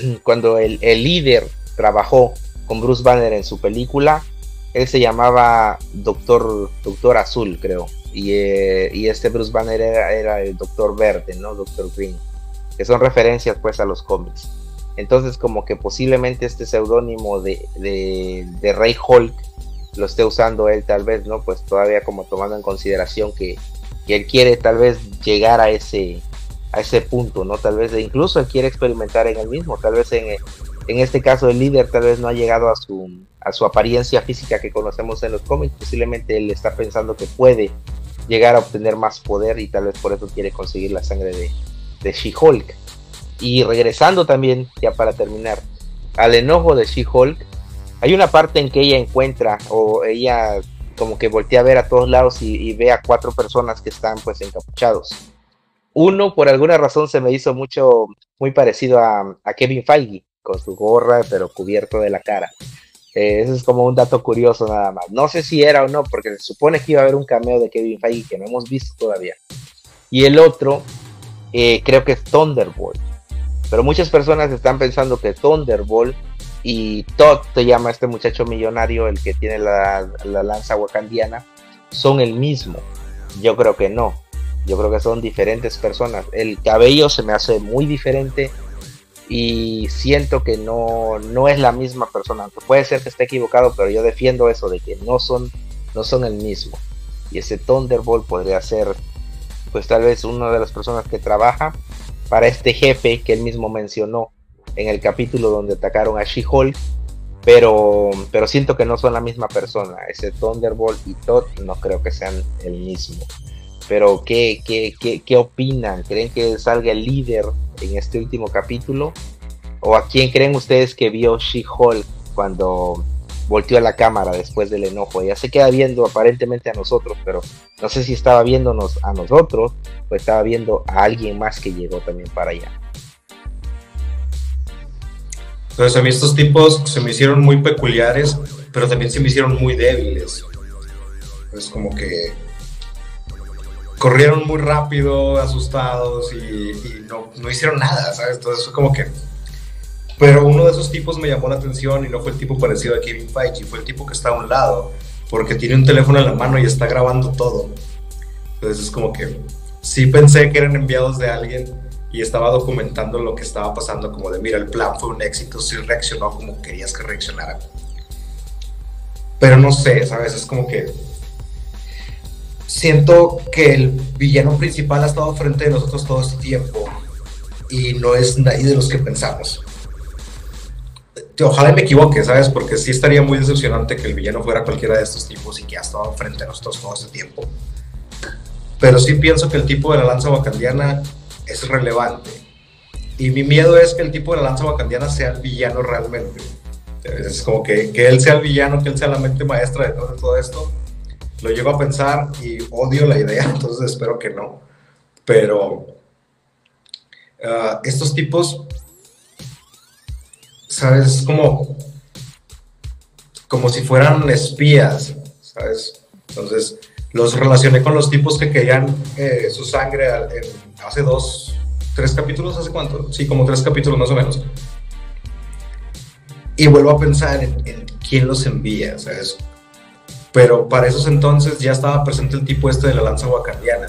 el líder trabajó con Bruce Banner en su película, él se llamaba Doctor Azul, creo, y este Bruce Banner era el Doctor Verde, ¿no? Doctor Green, que son referencias pues a los cómics. Entonces como que posiblemente este seudónimo de Rey Hulk lo esté usando él tal vez, ¿no? Pues todavía como tomando en consideración que él quiere tal vez llegar a ese punto, ¿no? Tal vez incluso él quiere experimentar en él mismo. Tal vez en este caso el líder tal vez no ha llegado a su apariencia física que conocemos en los cómics. Posiblemente él está pensando que puede llegar a obtener más poder y tal vez por eso quiere conseguir la sangre de She-Hulk. Y regresando también, ya para terminar, al enojo de She-Hulk, hay una parte en que ella encuentra, o ella como que voltea a ver a todos lados y ve a 4 personas que están pues encapuchados. Uno, por alguna razón, se me hizo muy parecido a Kevin Feige, con su gorra, pero cubierto de la cara. Eso es como un dato curioso nada más. No sé si era o no, porque se supone que iba a haber un cameo de Kevin Feige que no hemos visto todavía. Y el otro, creo que es Thunderbolt. Pero muchas personas están pensando que Thunderbolt y Todd, se llama este muchacho millonario, el que tiene la lanza wakandiana, son el mismo. Yo creo que no. Yo creo que son diferentes personas. El cabello se me hace muy diferente y siento que no es la misma persona. Aunque puede ser que esté equivocado, pero yo defiendo eso de que no son el mismo. Y ese Thunderbolt podría ser pues tal vez una de las personas que trabaja para este jefe que él mismo mencionó en el capítulo donde atacaron a She-Hulk, pero siento que no son la misma persona. Ese Thunderbolt y Todd no creo que sean el mismo. Pero ¿qué opinan? ¿Creen que salga el líder en este último capítulo? ¿O a quién creen ustedes que vio She-Hulk cuando volteó a la cámara después del enojo? Ella se queda viendo aparentemente a nosotros, pero no sé si estaba viéndonos a nosotros o estaba viendo a alguien más que llegó también para allá. Entonces a mí estos tipos se me hicieron muy peculiares, pero también se me hicieron muy débiles. Es como que corrieron muy rápido, asustados y no hicieron nada, ¿sabes? Entonces fue como que... Pero uno de esos tipos me llamó la atención y no fue el tipo parecido a Kevin Feige, fue el tipo que está a un lado, porque tiene un teléfono en la mano y está grabando todo. Entonces es como que sí pensé que eran enviados de alguien y estaba documentando lo que estaba pasando, como de mira, el plan fue un éxito, sí reaccionó como querías que reaccionara. Pero no sé, ¿sabes? Es como que siento que el villano principal ha estado frente de nosotros todo este tiempo y no es nadie de los que pensamos. Ojalá me equivoque, ¿sabes? Porque sí estaría muy decepcionante que el villano fuera cualquiera de estos tipos y que ha estado frente a nosotros todo este tiempo. Pero sí pienso que el tipo de la lanza wakandiana es relevante. Y mi miedo es que el tipo de la lanza wakandiana sea el villano realmente. Es como que él sea el villano, que él sea la mente maestra de todo esto. Lo llego a pensar y odio la idea, entonces espero que no. Pero estos tipos, ¿sabes? Como si fueran espías, ¿sabes? Entonces los relacioné con los tipos que querían su sangre hace 3 capítulos, ¿hace cuánto? Sí, como 3 capítulos más o menos. Y vuelvo a pensar en quién los envía, ¿sabes? Pero para esos entonces ya estaba presente el tipo de la lanza wakandiana.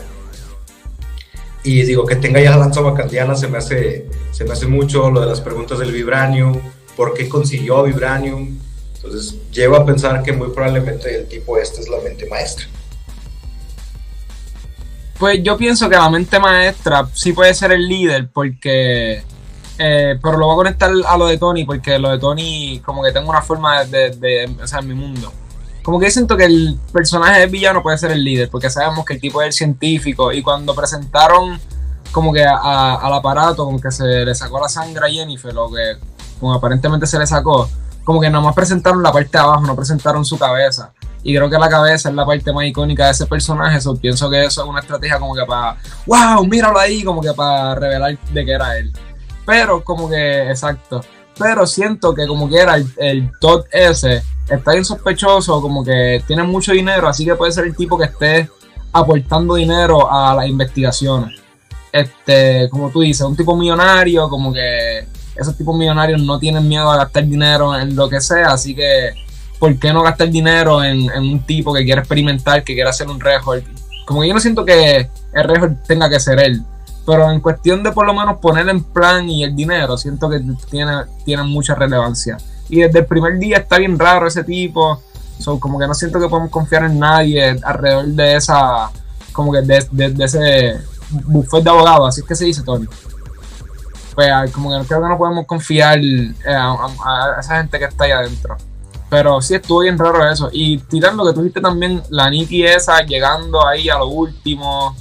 Y digo, que tenga ya la lanza wakandiana se me hace mucho. Lo de las preguntas del Vibranium, ¿por qué consiguió Vibranium? Entonces llego a pensar que muy probablemente el tipo es la mente maestra. Pues yo pienso que la mente maestra sí puede ser el líder, porque... pero lo voy a conectar a lo de Tony, porque lo de Tony como que tengo una forma o sea, en mi mundo. Como que siento que el personaje del villano puede ser el líder, porque sabemos que el tipo es el científico, y cuando presentaron como que al aparato, como que se le sacó la sangre a Jennifer, o que como aparentemente se le sacó, como que nada más presentaron la parte de abajo, no presentaron su cabeza. Y creo que la cabeza es la parte más icónica de ese personaje. So, pienso que eso es una estrategia como que para, wow, míralo ahí, como que para revelar de que era él. Pero como que, exacto, pero siento que como que era el Todd ese, está bien sospechoso, como que tiene mucho dinero, así que puede ser el tipo que esté aportando dinero a las investigaciones. Como tú dices, un tipo millonario, como que esos tipos millonarios no tienen miedo a gastar dinero en lo que sea, así que ¿por qué no gastar dinero en un tipo que quiere experimentar, que quiere hacer un récord? Como que yo no siento que el récord tenga que ser él, pero en cuestión de por lo menos poner en plan y el dinero, siento que tiene mucha relevancia. Y desde el primer día está bien raro ese tipo, como que no siento que podemos confiar en nadie alrededor de esa, como que de ese buffet de abogados, así es que se dice, Tony. Pues como que creo que no podemos confiar a esa gente que está ahí adentro. Pero sí estuvo bien raro eso. Y tirando lo que tú dijiste también, la Nikki esa llegando ahí a lo último,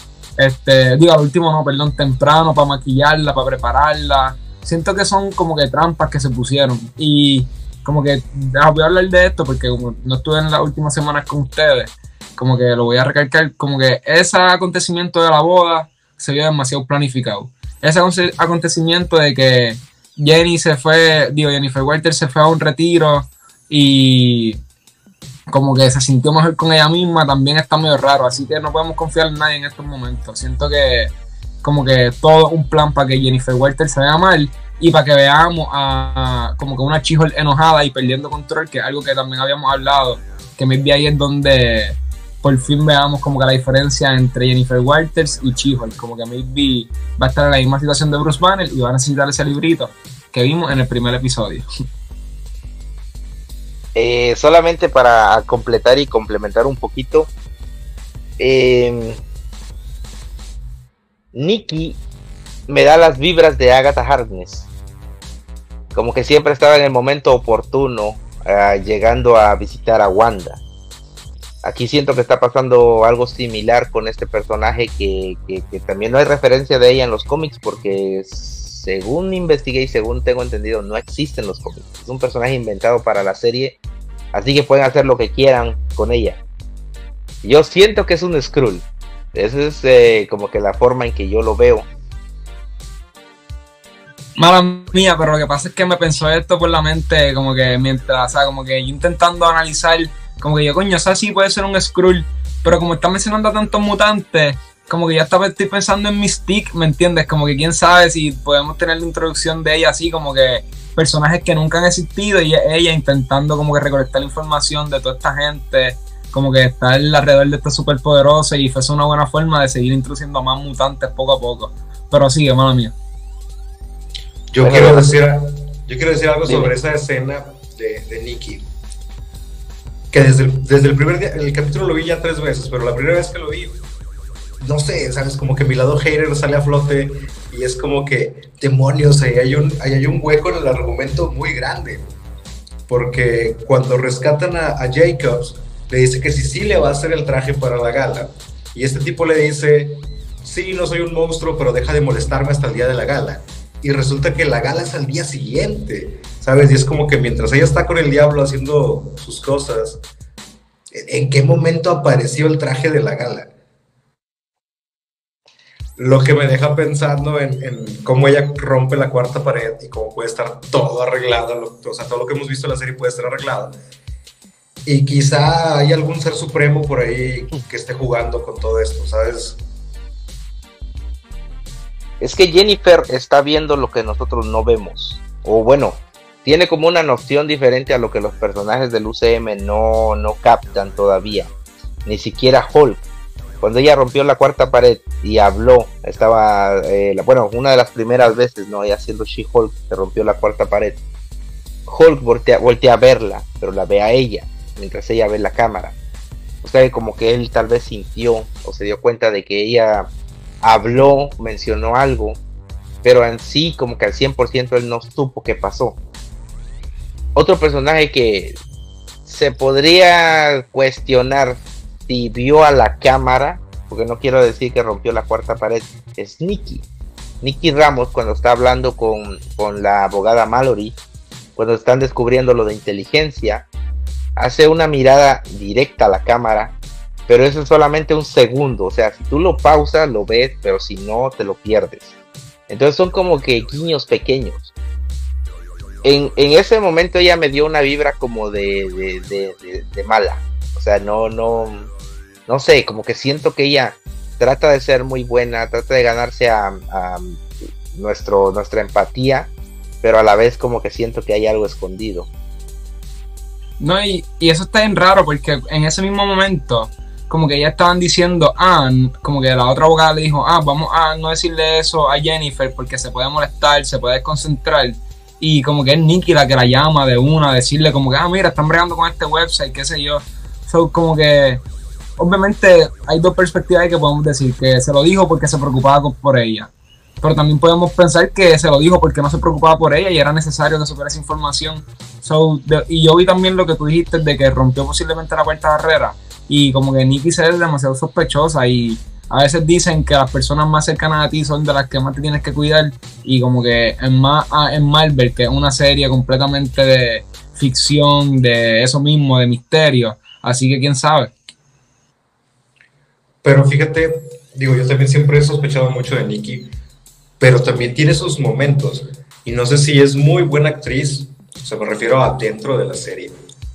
a lo último no, perdón, temprano, para maquillarla, para prepararla. Siento que son como que trampas que se pusieron. Y como que voy a hablar de esto porque como no estuve en las últimas semanas con ustedes, como que lo voy a recalcar, como que ese acontecimiento de la boda se vio demasiado planificado. Ese acontecimiento de que Jennifer Walters se fue a un retiro y como que se sintió mejor con ella misma, también está medio raro, así que no podemos confiar en nadie en estos momentos. Siento que como que todo un plan para que Jennifer Walters se vea mal y para que veamos a como que una She-Hulk enojada y perdiendo control, que es algo que también habíamos hablado, que maybe ahí es donde por fin veamos como que la diferencia entre Jennifer Walters y She-Hulk, como que maybe va a estar en la misma situación de Bruce Banner y va a necesitar ese librito que vimos en el primer episodio. Solamente para completar y complementar un poquito, Nikki me da las vibras de Agatha Harkness, como que siempre estaba en el momento oportuno, llegando a visitar a Wanda. Aquí siento que está pasando algo similar con este personaje que también no hay referencia de ella en los cómics, porque según investigué y según tengo entendido no existe en los cómics. Es un personaje inventado para la serie, así que pueden hacer lo que quieran con ella. Yo siento que es un Skrull. Esa es como que la forma en que yo lo veo. Mala mía, pero lo que pasa es que me pensó esto por la mente, como que mientras, o sea, como que yo intentando analizar, como que yo, coño, o sea, sí puede ser un Skrull, pero como está mencionando a tantos mutantes, como que ya estoy pensando en Mystique, ¿me entiendes? Como que quién sabe si podemos tener la introducción de ella así, como que personajes que nunca han existido y ella intentando como que recolectar la información de toda esta gente, como que estar alrededor de este superpoderoso, y fue una buena forma de seguir introduciendo a más mutantes poco a poco. Pero sigue, mala mía. Yo quiero decir algo sobre esa escena de Nikki. Que desde el primer día, el capítulo lo vi ya 3 veces, pero la primera vez que lo vi, no sé, ¿sabes? Como que mi lado hater sale a flote y es como que, demonios, ahí hay un hueco en el argumento muy grande. Porque cuando rescatan a Jacobs, le dice que sí le va a hacer el traje para la gala. Y este tipo le dice, sí, no soy un monstruo, pero deja de molestarme hasta el día de la gala. y resulta que la gala es al día siguiente, ¿sabes? Y es como que mientras ella está con el diablo haciendo sus cosas, ¿en qué momento apareció el traje de la gala? Lo que me deja pensando en cómo ella rompe la cuarta pared y cómo puede estar todo arreglado, o sea, todo lo que hemos visto en la serie puede estar arreglado. Y quizá hay algún ser supremo por ahí que esté jugando con todo esto, ¿sabes? Es que Jennifer está viendo lo que nosotros no vemos. O bueno, tiene como una noción diferente a lo que los personajes del UCM no captan todavía. Ni siquiera Hulk. Cuando ella rompió la cuarta pared y habló, estaba, bueno, una de las primeras veces, ¿no? Ella siendo She-Hulk, se rompió la cuarta pared. Hulk voltea a verla, pero la ve a ella, mientras ella ve la cámara. O sea, como que él tal vez sintió o se dio cuenta de que ella habló, mencionó algo, pero en sí como que al 100% él no supo qué pasó. Otro personaje que se podría cuestionar si vio a la cámara, porque no quiero decir que rompió la cuarta pared, es Nikki Ramos, cuando está hablando con la abogada Mallory, cuando están descubriendo lo de inteligencia, hace una mirada directa a la cámara, pero eso es solamente un segundo. O sea, si tú lo pausas, lo ves, pero si no, te lo pierdes. Entonces son como que guiños pequeños. En ese momento ella me dio una vibra como de mala. O sea, no sé, como que siento que ella trata de ser muy buena, trata de ganarse a nuestra empatía, pero a la vez como que siento que hay algo escondido. No, y eso está bien raro, porque en ese mismo momento, como que ya estaban diciendo, como que la otra abogada le dijo, vamos a no decirle eso a Jennifer porque se puede molestar, se puede desconcentrar, y como que es Nikki la que la llama de una, a decirle como que, mira, están bregando con este website, qué sé yo. So, como que, obviamente, hay dos perspectivas que podemos decir, que se lo dijo porque se preocupaba por ella, pero también podemos pensar que se lo dijo porque no se preocupaba por ella y era necesario que supiera esa información. Y yo vi también lo que tú dijiste de que rompió posiblemente la cuarta barrera, y como que Nikki se ve demasiado sospechosa, y a veces dicen que las personas más cercanas a ti son de las que más te tienes que cuidar, y como que en Marvel, que es una serie completamente de ficción, de eso mismo, de misterio, así que quién sabe. Pero fíjate, digo, yo también siempre he sospechado mucho de Nikki, pero también tiene sus momentos, y no sé si es muy buena actriz, o sea, me refiero a dentro de la serie,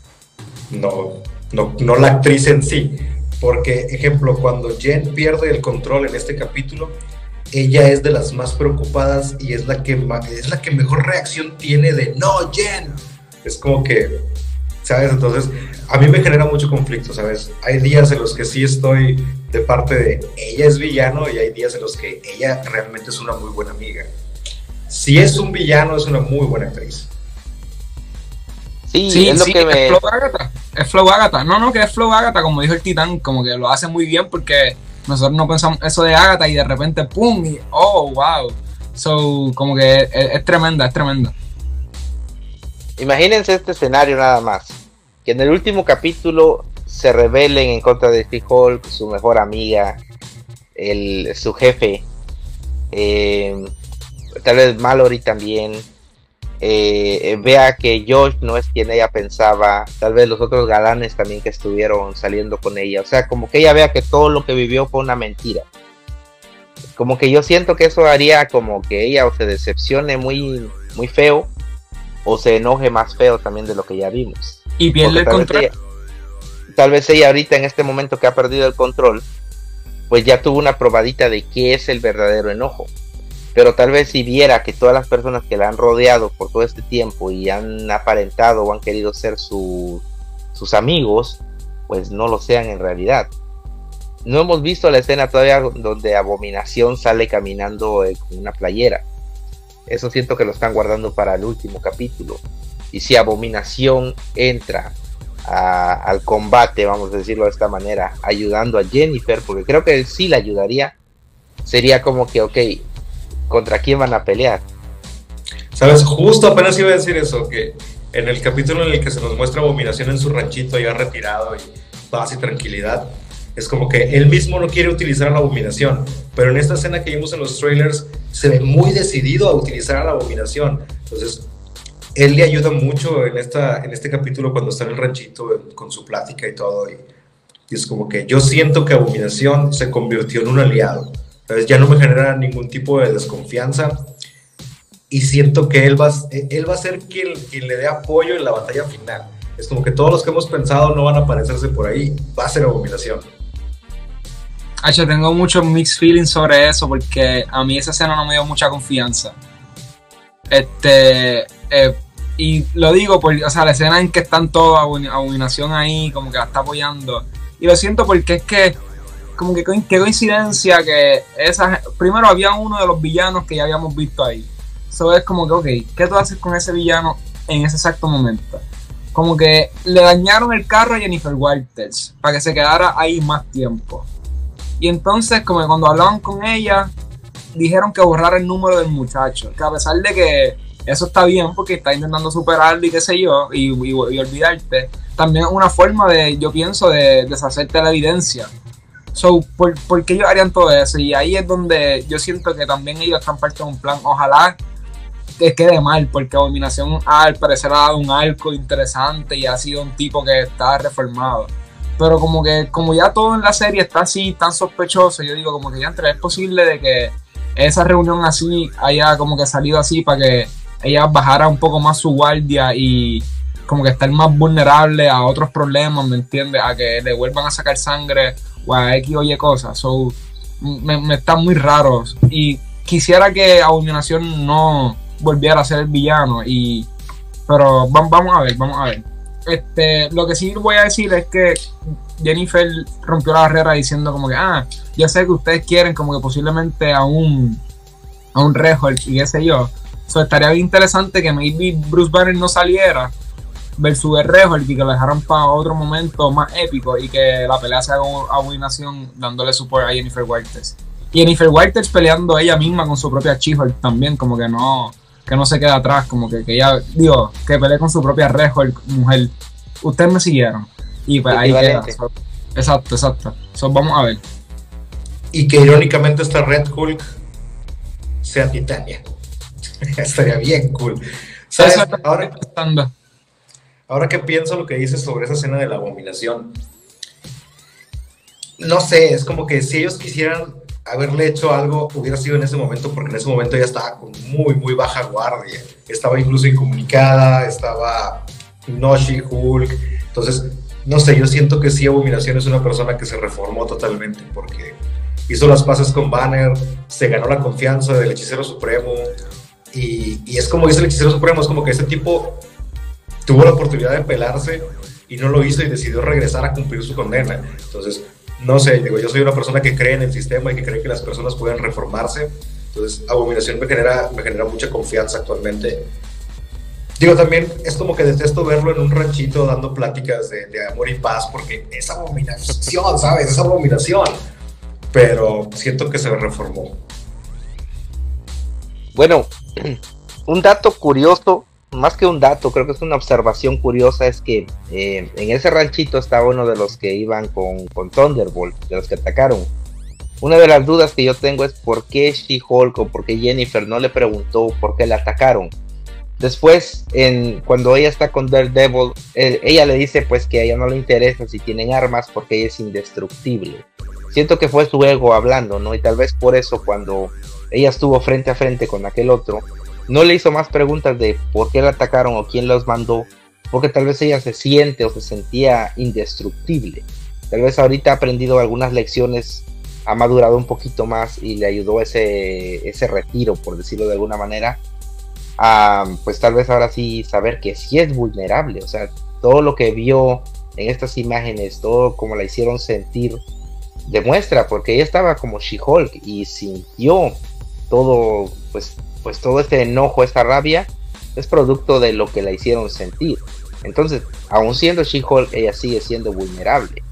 no la actriz en sí, porque, ejemplo, cuando Jen pierde el control en este capítulo, ella es de las más preocupadas y es la que mejor reacción tiene de no, Jen, es como que, ¿sabes? Entonces, a mí me genera mucho conflicto, ¿sabes? Hay días en los que sí estoy de parte de ella es villano, y hay días en los que ella realmente es una muy buena amiga. Si es un villano, es una muy buena actriz. Sí, es lo que me... Es Flow Agatha. No, que es Flow Agatha, como dijo el Titán, como que lo hace muy bien, porque nosotros no pensamos eso de Agatha y de repente ¡pum! Y ¡oh, wow! So, como que es tremenda, es tremenda. Imagínense este escenario nada más, que en el último capítulo se rebelen en contra de She-Hulk, su mejor amiga, su jefe, tal vez Mallory también, vea que Josh no es quien ella pensaba, tal vez los otros galanes también que estuvieron saliendo con ella, o sea, como que ella vea que todo lo que vivió fue una mentira. Como que yo siento que eso haría como que ella o se decepcione muy, muy feo, o se enoje más feo también de lo que ya vimos. Y pierde el control. Tal vez ella ahorita en este momento que ha perdido el control, pues ya tuvo una probadita de qué es el verdadero enojo. Pero tal vez si viera que todas las personas que la han rodeado por todo este tiempo y han aparentado o han querido ser sus amigos, pues no lo sean en realidad. No hemos visto la escena todavía donde Abominación sale caminando con una playera. Eso siento que lo están guardando para el último capítulo. Y si Abominación entra al combate, vamos a decirlo de esta manera, ayudando a Jennifer, porque creo que sí la ayudaría, sería como que, ok, ¿contra quién van a pelear? ¿Sabes? Justo apenas iba a decir eso, que en el capítulo en el que se nos muestra Abominación en su ranchito ya retirado y paz y tranquilidad, Es como que él mismo no quiere utilizar a la Abominación, pero en esta escena que vimos en los trailers se ve muy decidido a utilizar a la Abominación. Entonces, él le ayuda mucho en este capítulo cuando está en el ranchito con su plática y todo. Y es como que yo siento que Abominación se convirtió en un aliado. Entonces, ya no me genera ningún tipo de desconfianza. Y siento que él va a ser quien le dé apoyo en la batalla final. Es como que todos los que hemos pensado no van a aparecerse por ahí. Va a ser Abominación. Yo tengo muchos mixed feelings sobre eso porque a mí esa escena no me dio mucha confianza. Y lo digo porque, o sea, la escena en que están todos, Abominación ahí, como que la está apoyando. Y lo siento porque es que, como que qué coincidencia que primero había uno de los villanos que ya habíamos visto ahí. Eso es como que, ok, ¿qué tú haces con ese villano en ese exacto momento? Como que le dañaron el carro a Jennifer Walters para que se quedara ahí más tiempo. Y entonces, como que cuando hablaban con ella, dijeron que borrara el número del muchacho. Que a pesar de que eso está bien porque está intentando superarlo y qué sé yo, y olvidarte, también es una forma de, yo pienso, de deshacerte de la evidencia. So, ¿por qué ellos harían todo eso? Y ahí es donde yo siento que también ellos están parte de un plan. Ojalá que quede mal, porque Abominación al parecer ha dado un arco interesante y ha sido un tipo que está reformado. Pero como ya todo en la serie está así, tan sospechoso, yo digo como que ya es posible de que esa reunión así haya como que salido así para que ella bajara un poco más su guardia y como que estar más vulnerable a otros problemas, ¿me entiendes? A que le vuelvan a sacar sangre o a X o Y cosas. So, me están muy raros y quisiera que Abominación no volviera a ser el villano, pero vamos a ver. Lo que sí voy a decir es que Jennifer rompió la barrera diciendo como que yo sé que ustedes quieren como que posiblemente a un Reinhold y qué sé yo. So, estaría bien interesante que maybe Bruce Banner no saliera versus el Reinhold y que lo dejaran para otro momento más épico y que la pelea sea con Abominación dándole support a Jennifer Walters. Y Jennifer Walters peleando ella misma con su propia She-Hulk también, como que no se quede atrás, como que ella, que pelee con su propia She-Hulk mujer. Ustedes me siguieron. Y pues ahí queda. Exacto. So, vamos a ver. Y que irónicamente esta Red Hulk sea Titania. Estaría bien cool. ¿Sabes? Ahora que pienso lo que dices sobre esa escena de la Abominación, no sé, es como que si ellos quisieran haberle hecho algo, hubiera sido en ese momento, porque en ese momento ella estaba con muy, muy baja guardia. Estaba incluso incomunicada, estaba no She-Hulk. Entonces, no sé, yo siento que sí, Abominación es una persona que se reformó totalmente, porque hizo las paces con Banner, se ganó la confianza del Hechicero Supremo, y es como dice el Hechicero Supremo, es como que ese tipo tuvo la oportunidad de pelarse y no lo hizo y decidió regresar a cumplir su condena. Entonces, no sé, yo soy una persona que cree en el sistema y que cree que las personas pueden reformarse. Entonces, Abominación me genera mucha confianza actualmente. También es como que detesto verlo en un ranchito dando pláticas de amor y paz, porque es Abominación, ¿sabes? Es Abominación. Pero siento que se reformó. Bueno, un dato curioso, más que un dato, creo que es una observación curiosa, es que en ese ranchito estaba uno de los que iban con Thunderbolt, de los que atacaron. Una de las dudas que yo tengo es por qué She-Hulk o por qué Jennifer no le preguntó por qué la atacaron. Después, cuando ella está con Daredevil, ella le dice pues que a ella no le interesa si tienen armas porque ella es indestructible. Siento que fue su ego hablando, ¿no? Y tal vez por eso cuando ella estuvo frente a frente con aquel otro, no le hizo más preguntas de por qué la atacaron o quién los mandó, porque tal vez ella se siente o se sentía indestructible. Tal vez ahorita ha aprendido algunas lecciones, ha madurado un poquito más y le ayudó ese retiro, por decirlo de alguna manera, a pues tal vez ahora sí saber que sí es vulnerable. O sea, todo lo que vio en estas imágenes, todo como la hicieron sentir, demuestra, porque ella estaba como She-Hulk y sintió todo, pues todo este enojo, esta rabia, es producto de lo que la hicieron sentir. Entonces, aun siendo She-Hulk, ella sigue siendo vulnerable.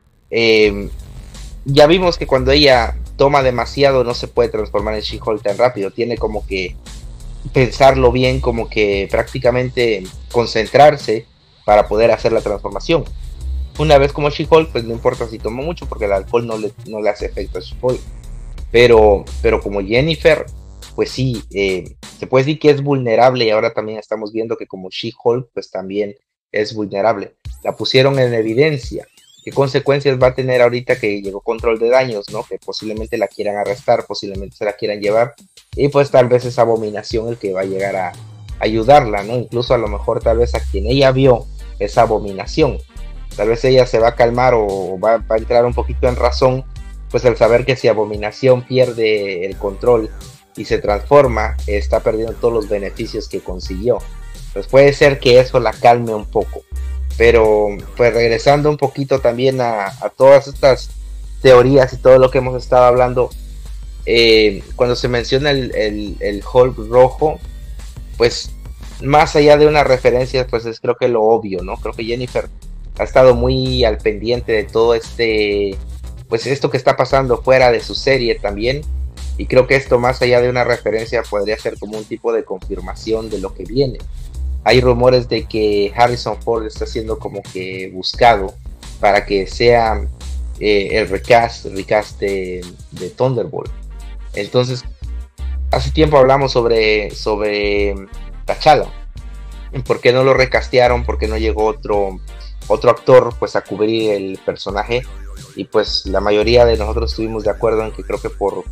Ya vimos que cuando ella toma demasiado, no se puede transformar en She-Hulk tan rápido. Tiene como que pensarlo bien, como que prácticamente concentrarse para poder hacer la transformación. una vez como She-Hulk, pues no importa si toma mucho, porque el alcohol no le hace efecto a She-Hulk. Pero como Jennifer, pues sí, se puede decir que es vulnerable, y ahora también estamos viendo que como She-Hulk, pues también es vulnerable. La pusieron en evidencia. ¿Qué consecuencias va a tener ahorita que llegó Control de Daños, ¿no? Que posiblemente la quieran arrestar, posiblemente se la quieran llevar, y pues tal vez es Abominación el que va a llegar a ayudarla, ¿no? Incluso a lo mejor tal vez a quien ella vio es Abominación. Tal vez ella se va a calmar o va a entrar un poquito en razón, pues al saber que si Abominación pierde el control y se transforma, está perdiendo todos los beneficios que consiguió. Pues puede ser que eso la calme un poco. Pero pues regresando un poquito también a todas estas teorías y todo lo que hemos estado hablando, cuando se menciona el Hulk rojo, pues más allá de una referencia, pues es creo que lo obvio, ¿no? Creo que Jennifer ha estado muy al pendiente de todo pues esto que está pasando fuera de su serie también, y creo que esto más allá de una referencia podría ser como un tipo de confirmación de lo que viene. Hay rumores de que Harrison Ford está siendo como que buscado para que sea el recast de Thunderbolt. Entonces, hace tiempo hablamos sobre T'Challa. ¿Por qué no lo recastearon? ¿Por qué no llegó otro actor pues a cubrir el personaje? Y pues la mayoría de nosotros estuvimos de acuerdo en que creo que por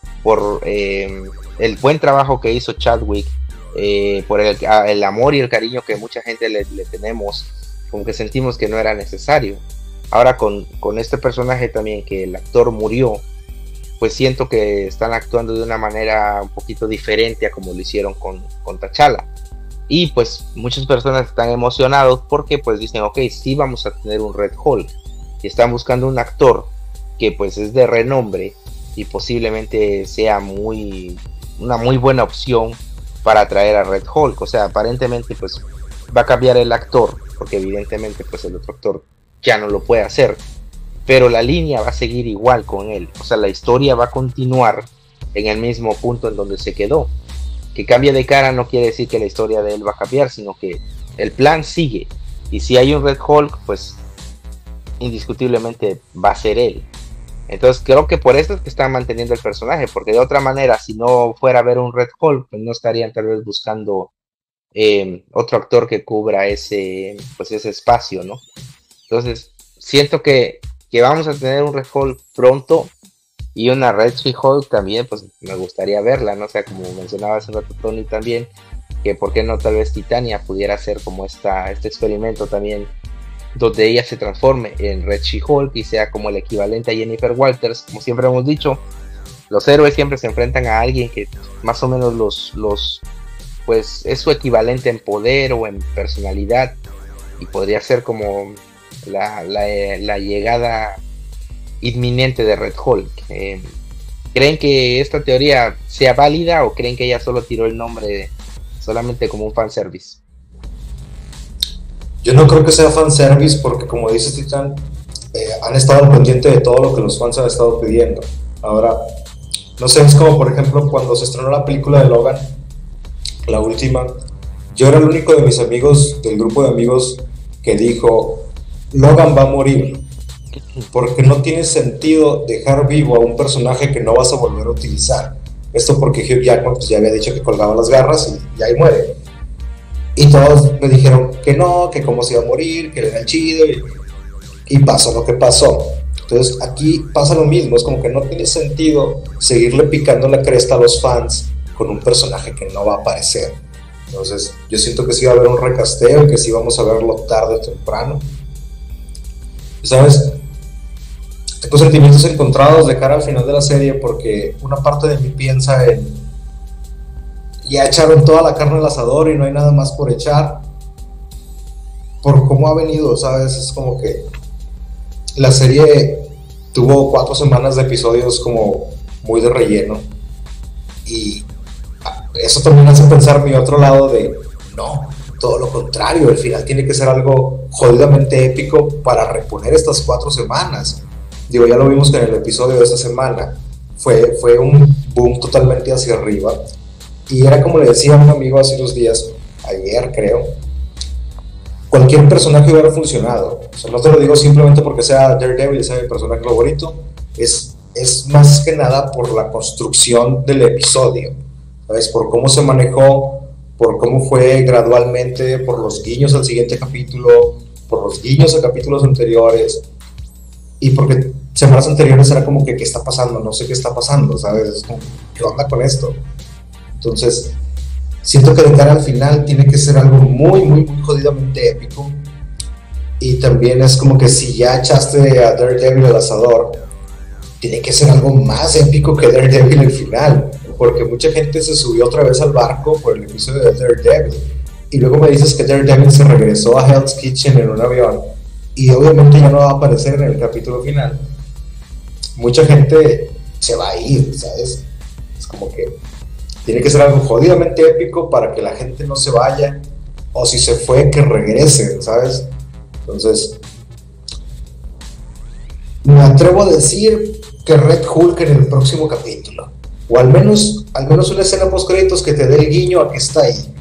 el buen trabajo que hizo Chadwick, por el amor y el cariño que mucha gente le tenemos, como que sentimos que no era necesario. Ahora con este personaje también, que el actor murió, pues siento que están actuando de una manera un poquito diferente a como lo hicieron con T'Challa. Y pues muchas personas están emocionados porque pues dicen, ok, sí vamos a tener un Red Hulk, y están buscando un actor que pues es de renombre y posiblemente sea una muy buena opción para traer a Red Hulk. O sea, aparentemente pues va a cambiar el actor, porque evidentemente pues el otro actor ya no lo puede hacer, pero la línea va a seguir igual con él. O sea, la historia va a continuar en el mismo punto en donde se quedó. Que cambie de cara no quiere decir que la historia de él va a cambiar, sino que el plan sigue, y si hay un Red Hulk, pues indiscutiblemente va a ser él. Entonces creo que por eso es que están manteniendo el personaje, porque de otra manera, si no fuera a haber un Red Hulk, pues no estarían tal vez buscando otro actor que cubra ese espacio, ¿no? Entonces siento que vamos a tener un Red Hulk pronto, y una Red She-Hulk también, pues me gustaría verla, ¿no? O sea, como mencionaba hace un rato Tony también, que por qué no tal vez Titania pudiera hacer como este experimento también, donde ella se transforme en Red She-Hulk y sea como el equivalente a Jennifer Walters. Como siempre hemos dicho, los héroes siempre se enfrentan a alguien que más o menos pues es su equivalente en poder o en personalidad, y podría ser como la llegada inminente de Red Hulk. ¿Creen que esta teoría sea válida, o creen que ella solo tiró el nombre solamente como un fanservice? Yo no creo que sea fanservice, porque como dices, Titán, han estado pendientes de todo lo que los fans han estado pidiendo. Ahora, no sé, es como por ejemplo cuando se estrenó la película de Logan, la última, yo era el único de mis amigos, del grupo de amigos, que dijo, Logan va a morir, porque no tiene sentido dejar vivo a un personaje que no vas a volver a utilizar. Esto porque Hugh Jackman pues ya había dicho que colgaba las garras y ahí muere. Y todos me dijeron que no, que cómo se iba a morir, que él era el chido, y pasó lo que pasó. Entonces aquí pasa lo mismo, es como que no tiene sentido seguirle picando la cresta a los fans con un personaje que no va a aparecer. Entonces yo siento que sí va a haber un recasteo, que sí vamos a verlo tarde o temprano. ¿Sabes? Tengo sentimientos encontrados de cara al final de la serie, porque una parte de mí piensa en ya echaron toda la carne al asador y no hay nada más por echar, por cómo ha venido, ¿sabes? Es como que la serie tuvo 4 semanas de episodios como muy de relleno, y eso también hace pensar mi otro lado de no, todo lo contrario, el final tiene que ser algo jodidamente épico para reponer estas 4 semanas. Digo, ya lo vimos que en el episodio de esta semana fue un boom totalmente hacia arriba, y era como le decía a un amigo hace unos días, ayer creo, cualquier personaje hubiera funcionado. O sea, no te lo digo simplemente porque sea Daredevil, sea mi personaje favorito, es más que nada por la construcción del episodio, ¿sabes? Por cómo se manejó, por cómo fue gradualmente, por los guiños al siguiente capítulo, por los guiños a capítulos anteriores, y porque semanas anteriores era como que ¿qué está pasando? No sé qué está pasando, ¿sabes? Es como, ¿qué onda con esto? Entonces, siento que de cara al final tiene que ser algo muy, muy, muy jodidamente épico, y también es como que si ya echaste a Daredevil al asador, tiene que ser algo más épico que Daredevil el final, porque mucha gente se subió otra vez al barco por el episodio de Daredevil, y luego me dices que Daredevil se regresó a Hell's Kitchen en un avión, y obviamente ya no va a aparecer en el capítulo final. Mucha gente se va a ir, ¿sabes? Es como que tiene que ser algo jodidamente épico para que la gente no se vaya, o si se fue, que regrese, ¿sabes? Entonces, me atrevo a decir que Red Hulk en el próximo capítulo, o al menos una escena post créditos que te dé el guiño a que está ahí.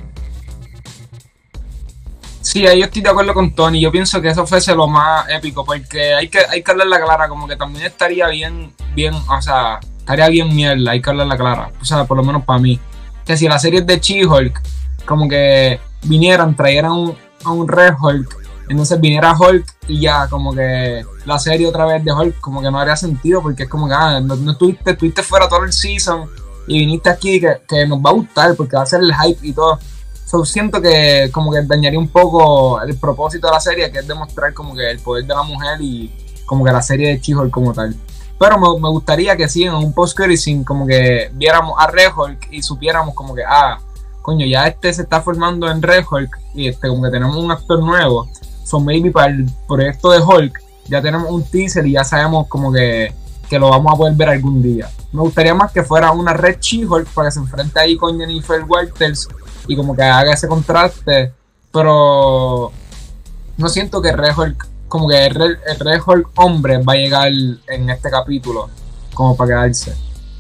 Sí, ahí yo estoy de acuerdo con Tony. Yo pienso que eso fuese lo más épico, porque hay que hablarla clara, como que también estaría bien, o sea, estaría bien mierda, hay que hablarla clara, o sea, por lo menos para mí, que si la serie es de She-Hulk, como que trajeran a un Red Hulk, entonces viniera Hulk y ya, como que la serie otra vez de Hulk, como que no haría sentido, porque es como que no estuviste fuera todo el season y viniste aquí que nos va a gustar, porque va a ser el hype y todo. So, siento que como que dañaría un poco el propósito de la serie, que es demostrar como que el poder de la mujer y como que la serie de She-Hulk como tal. Pero me gustaría que sí, en un post-credit scene, como que viéramos a Red Hulk y supiéramos como que, coño, ya se está formando en Red Hulk y como que tenemos un actor nuevo. So maybe para el proyecto de Hulk ya tenemos un teaser y ya sabemos como que lo vamos a poder ver algún día. Me gustaría más que fuera una Red She-Hulk para que se enfrente ahí con Jennifer Walters y como que haga ese contraste, pero no siento que Red Hulk, como que el Red Hulk hombre va a llegar en este capítulo como para quedarse.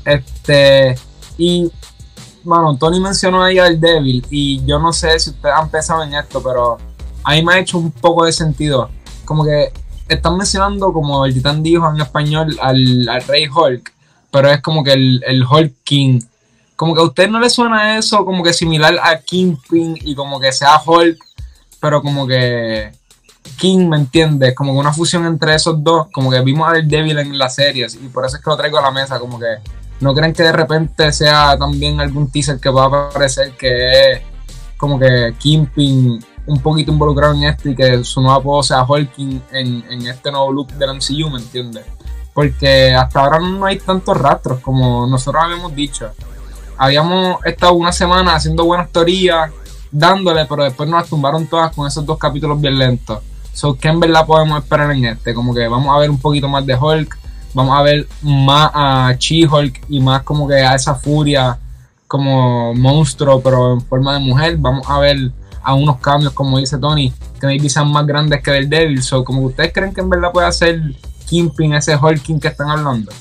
Y bueno, Tony mencionó ahí al Devil, y yo no sé si ustedes han pensado en esto, pero a mí me ha hecho un poco de sentido. Como que están mencionando, como el Titán dijo en español, al Rey Hulk, pero es como que el Hulk King. Como que a usted no le suena eso como que similar a Kingpin y como que sea Hulk, pero como que King, ¿me entiendes? Como que una fusión entre esos dos, como que vimos a Daredevil en las series y por eso es que lo traigo a la mesa, como que no creen que de repente sea también algún teaser que va a aparecer que es como que Kingpin un poquito involucrado en esto y que su nuevo apodo sea Hulking en este nuevo look del MCU, ¿me entiendes? Porque hasta ahora no hay tantos rastros como nosotros habíamos dicho. Habíamos estado una semana haciendo buenas teorías, dándole, pero después nos las tumbaron todas con esos dos capítulos bien lentos. So, ¿qué en verdad podemos esperar en este? Como que vamos a ver un poquito más de Hulk, vamos a ver más a She-Hulk y más como que a esa furia como monstruo, pero en forma de mujer. Vamos a ver a unos cambios, como dice Tony, que maybe sean más grandes que el Devil. So, como ustedes creen que en verdad puede hacer Kingpin ese Hulking que están hablando.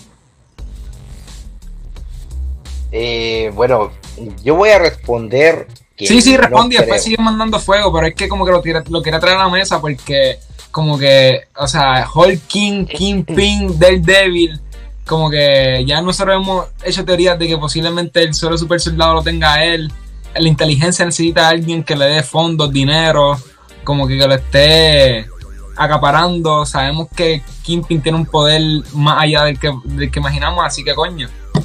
Bueno, yo voy a responder que sí, responde y no después sigue mandando fuego, pero es que como que lo quería traer a la mesa porque como que, o sea, Hulking, Kingpin, Daredevil, como que ya nosotros hemos hecho teorías de que posiblemente el solo super soldado lo tenga a él, la inteligencia necesita a alguien que le dé fondos, dinero, como que lo esté acaparando. Sabemos que Kingpin tiene un poder más allá del que imaginamos, así que coño.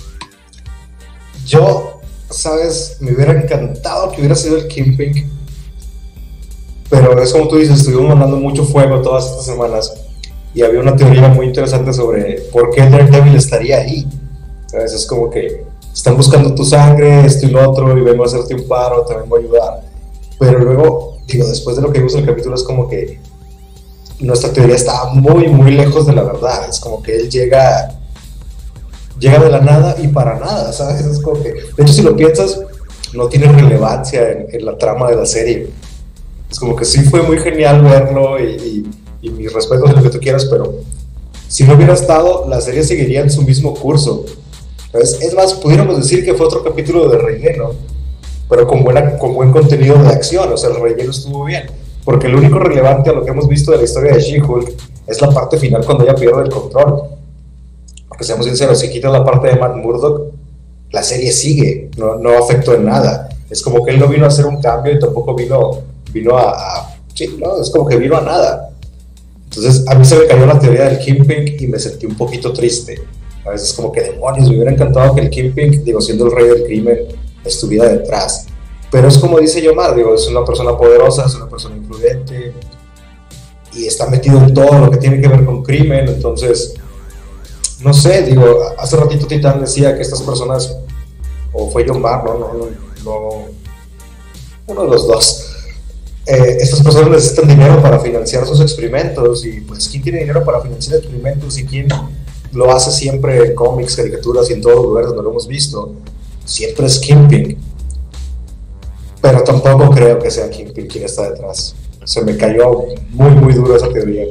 Yo, sabes, me hubiera encantado que hubiera sido el Kingpin, pero es como tú dices, estuvimos mandando mucho fuego todas estas semanas y había una teoría muy interesante sobre por qué Daredevil estaría ahí. ¿Sabes? Es como que están buscando tu sangre, esto y lo otro, y vengo a hacerte un paro, te vengo a ayudar. Pero luego, digo, después de lo que vimos en el capítulo, es como que nuestra teoría estaba muy, muy lejos de la verdad. Es como que él llega de la nada y para nada, ¿sabes? Es como que, de hecho, si lo piensas, no tiene relevancia en la trama de la serie. Es como que sí fue muy genial verlo y mis respetos de lo que tú quieras, pero si no hubiera estado, la serie seguiría en su mismo curso. ¿Sabes? Es más, pudiéramos decir que fue otro capítulo de relleno, pero con buen contenido de acción. O sea, el relleno estuvo bien. porque lo único relevante a lo que hemos visto de la historia de She-Hulk es la parte final cuando ella pierde el control. Porque seamos sinceros, si quitas la parte de Matt Murdock, la serie sigue, no afectó en nada. Es como que él no vino a hacer un cambio y tampoco vino sí, no, es como que vino a nada. Entonces a mí se me cayó la teoría del Kingpin y me sentí un poquito triste. A veces como que demonios, me hubiera encantado que el Kingpin, digo, siendo el rey del crimen, estuviera detrás. Pero es como dice Yomar, digo, es una persona poderosa, es una persona influyente y está metido en todo lo que tiene que ver con crimen. Entonces, no sé, digo, hace ratito Titán decía que estas personas, o fue Yomar, no, uno de los dos, estas personas necesitan dinero para financiar sus experimentos, y pues ¿quién tiene dinero para financiar experimentos y quién lo hace siempre en cómics, caricaturas y en todos los lugares donde lo hemos visto? Siempre es Kingpin, pero tampoco creo que sea Kingpin quien está detrás. Se me cayó muy duro esa teoría.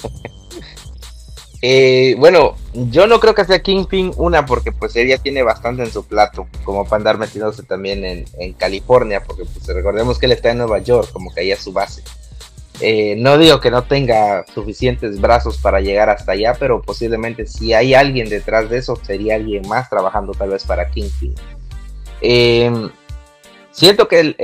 Bueno, yo no creo que sea Kingpin, porque pues ella tiene bastante en su plato, como para andar metiéndose también en California, porque pues recordemos que él está en Nueva York, como que ahí es su base. No digo que no tenga suficientes brazos para llegar hasta allá, pero posiblemente si hay alguien detrás de eso, sería alguien más trabajando tal vez para Kingpin. Siento que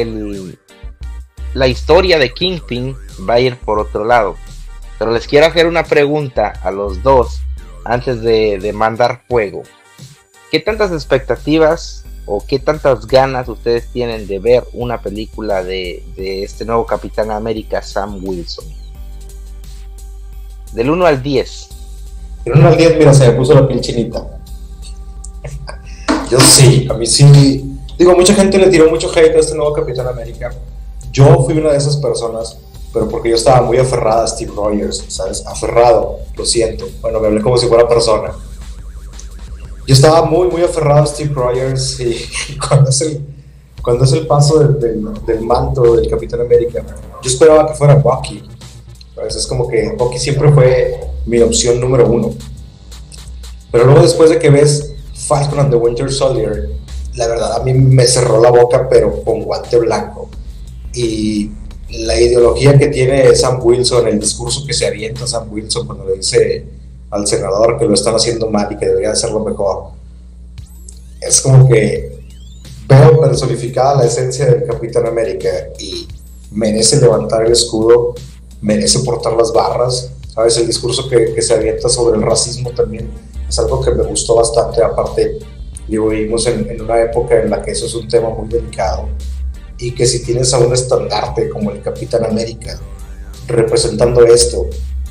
la historia de Kingpin va a ir por otro lado. Pero les quiero hacer una pregunta a los dos antes de mandar fuego. ¿Qué tantas expectativas o qué tantas ganas ustedes tienen de ver una película de este nuevo Capitán América, Sam Wilson? Del 1 al 10. Del 1 al 10, mira, se me puso la piel chinita. Yo sí, a mí sí. Digo, mucha gente le tiró mucho hate a este nuevo Capitán América. Yo fui una de esas personas, pero porque yo estaba muy aferrada a Steve Rogers, ¿sabes? Aferrado, lo siento. Bueno, me hablé como si fuera persona. Yo estaba muy aferrado a Steve Rogers, y cuando es el paso del manto del Capitán América, yo esperaba que fuera Bucky, ¿sabes? Es como que Bucky siempre fue mi opción número 1. Pero luego, después de que ves Falcon and the Winter Soldier, la verdad a mí me cerró la boca, pero con guante blanco. Y la ideología que tiene Sam Wilson, el discurso que se avienta Sam Wilson cuando le dice al senador que lo están haciendo mal y que debería hacerlo mejor, es como que veo personificada la esencia del Capitán América, y merece levantar el escudo, merece portar las barras, ¿sabes? El discurso que se avienta sobre el racismo también es algo que me gustó bastante. Aparte, vivimos en una época en la que eso es un tema muy delicado, y que si tienes a un estandarte como el Capitán América representando esto,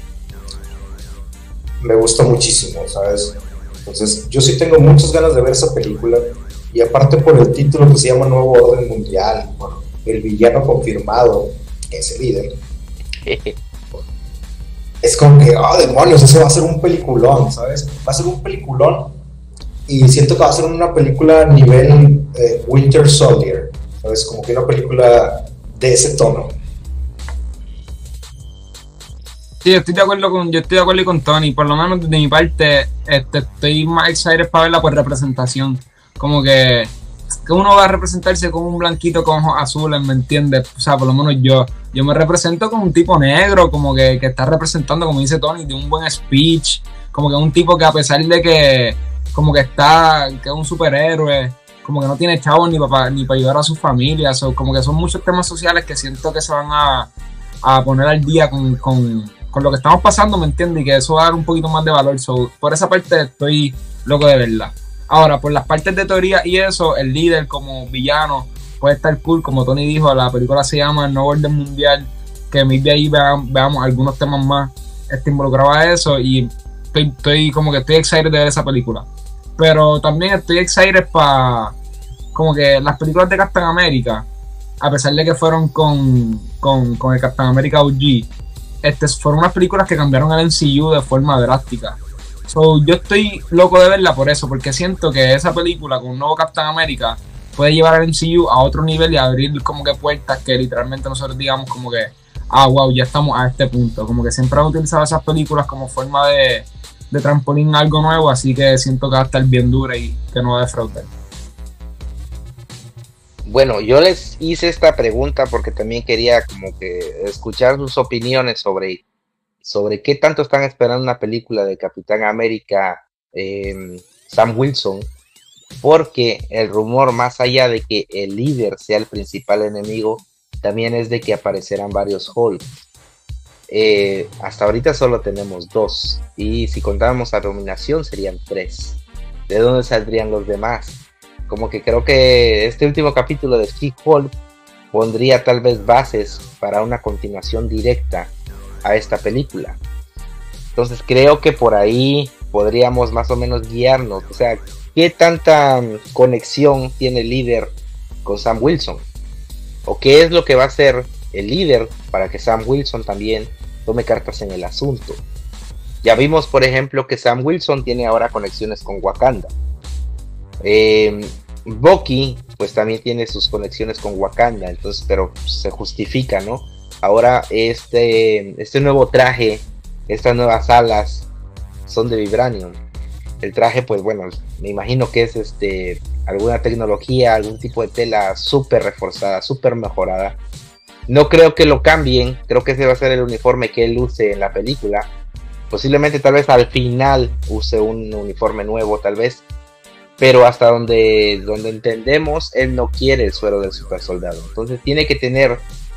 me gustó muchísimo, ¿sabes? Entonces yo sí tengo muchas ganas de ver esa película, y aparte por el título que se llama Nuevo Orden Mundial, bueno, el villano confirmado, que es el líder, es como que, demonios, eso va a ser un peliculón, ¿sabes? Va a ser un peliculón, y siento que va a ser una película a nivel Winter Soldier, ¿sabes? Como que una película de ese tono. Sí, yo estoy de acuerdo con Tony. Por lo menos de mi parte, estoy más excited para verla por representación. Como que uno va a representarse como un blanquito con ojos azules, ¿me entiendes? O sea, por lo menos yo me represento como un tipo negro, como que está representando, como dice Tony, de un buen speech, como que un tipo que, a pesar de que como que es un superhéroe, como que no tiene chavos ni para ayudar a su familia, como que son muchos temas sociales que siento que se van a poner al día con lo que estamos pasando, ¿me entiendes? Y que eso va a dar un poquito más de valor. Por esa parte estoy loco de verla. Ahora, por las partes de teoría y eso, el líder como villano puede estar cool. Como Tony dijo, la película se llama El Nuevo Orden Mundial, que maybe ahí veamos algunos temas más involucrados a eso, y estoy excited de ver esa película. Pero también estoy excited para como que las películas de Captain America, a pesar de que fueron con el Captain America OG, fueron unas películas que cambiaron el MCU de forma drástica. Yo estoy loco de verla por eso, porque siento que esa película con un nuevo Captain America puede llevar al MCU a otro nivel y abrir como que puertas que literalmente nosotros digamos como que, wow, ya estamos a este punto. Como que siempre han utilizado esas películas como forma de trampolín a algo nuevo, así que siento que va a estar bien dura y que no va a defraudar. Bueno, yo les hice esta pregunta porque también quería como que escuchar sus opiniones sobre qué tanto están esperando una película de Capitán América, Sam Wilson, porque el rumor, más allá de que el líder sea el principal enemigo, también es de que aparecerán varios Hulk. Hasta ahorita solo tenemos 2, y si contáramos Abominación serían 3. ¿De dónde saldrían los demás? Como que creo que este último capítulo de She-Hulk pondría tal vez bases para una continuación directa a esta película. Entonces creo que por ahí podríamos más o menos guiarnos. O sea, ¿qué tanta conexión tiene el líder con Sam Wilson? ¿O qué es lo que va a hacer el líder para que Sam Wilson también tome cartas en el asunto? Ya vimos, por ejemplo, que Sam Wilson tiene ahora conexiones con Wakanda. Bucky pues también tiene sus conexiones con Wakanda, entonces, pero se justifica, ¿no? Ahora este nuevo traje, estas nuevas alas son de Vibranium. El traje, pues bueno, me imagino que es alguna tecnología, algún tipo de tela súper reforzada, súper mejorada. No creo que lo cambien, creo que ese va a ser el uniforme que él use en la película. Posiblemente tal vez al final use un uniforme nuevo, tal vez. Pero hasta donde entendemos, él no quiere el suero del super soldado. Entonces tiene que tener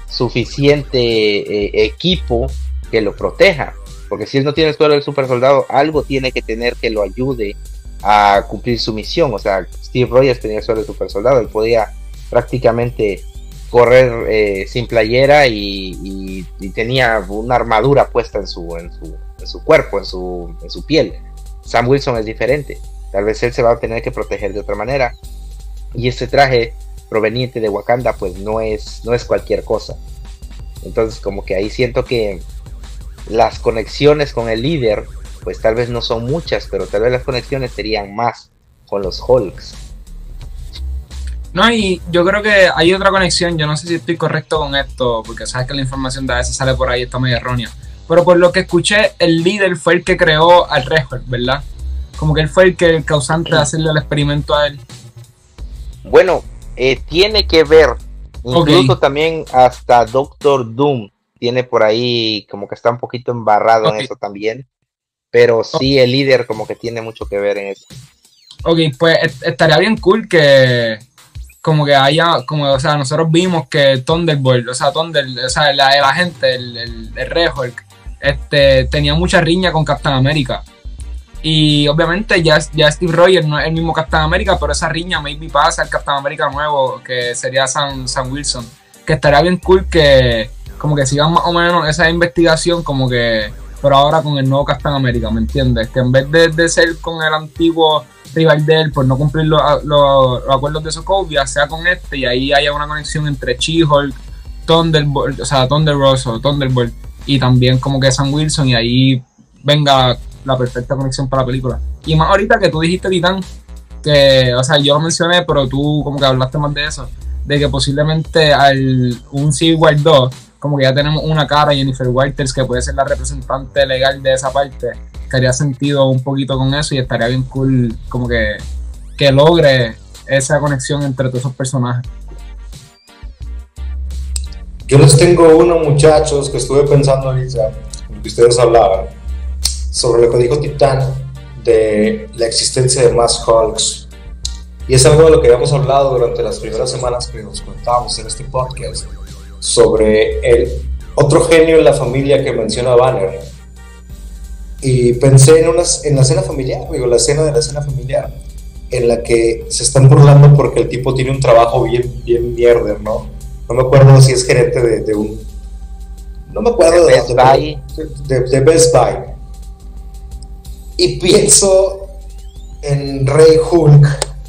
suficiente equipo que lo proteja. Porque si él no tiene el suero del super soldado, algo tiene que tener que lo ayude a cumplir su misión. O sea, Steve Rogers tenía el suero del super soldado. Él podía prácticamente correr sin playera y tenía una armadura puesta en su cuerpo, en su piel. Sam Wilson es diferente. Tal vez él se va a tener que proteger de otra manera. Y este traje proveniente de Wakanda pues no es cualquier cosa. Entonces como que ahí siento que las conexiones con el líder pues tal vez no son muchas, pero tal vez las conexiones serían más con los Hulks. No, y yo creo que hay otra conexión. Yo no sé si estoy correcto con esto, porque sabes que la información de a veces sale por ahí, está medio errónea. Pero por lo que escuché, el líder fue el que creó al Red Hulk, ¿verdad? Como que él fue el causante de hacerle el experimento a él. Bueno, tiene que ver. Incluso también hasta Doctor Doom tiene por ahí, como que está un poquito embarrado en eso también. Pero sí, el líder como que tiene mucho que ver en eso. Ok, pues estaría bien cool que como que haya, como, o sea, nosotros vimos que Thunderbolt, o sea, el agente, el Red Hulk, tenía mucha riña con Captain America. Y obviamente ya Steve Rogers no es el mismo Captain America, pero esa riña maybe pasa al Captain America nuevo, que sería Sam Wilson. Que estaría bien cool que como que sigan más o menos esa investigación, como que, pero ahora con el nuevo Captain America, ¿me entiendes? Que en vez de ser con el antiguo rival de él por no cumplir los acuerdos de Sokovia, sea con y ahí haya una conexión entre She-Hulk, Thunderbolt, o sea, Thunderbolt, y también como que Sam Wilson, y ahí venga la perfecta conexión para la película. Y más ahorita que tú dijiste, Titán, que, o sea, yo lo mencioné, pero tú como que hablaste más de eso, de que posiblemente un Civil War 2, como que ya tenemos una cara, Jennifer Walters, que puede ser la representante legal de esa parte, que haría sentido un poquito con eso, y estaría bien cool como que logre esa conexión entre todos esos personajes. Yo les tengo uno, muchachos, que estuve pensando ahorita, que ustedes hablaban, sobre lo que dijo Titán de la existencia de más Hulks. Y es algo de lo que habíamos hablado durante las primeras semanas que nos contábamos en este podcast, sobre el otro genio en la familia que menciona Banner. Y pensé en la escena familiar, la escena de la escena familiar, en la que se están burlando porque el tipo tiene un trabajo bien mierder, ¿no? No me acuerdo si es gerente de un... No me acuerdo de Best Buy. Y pienso en Rey Hulk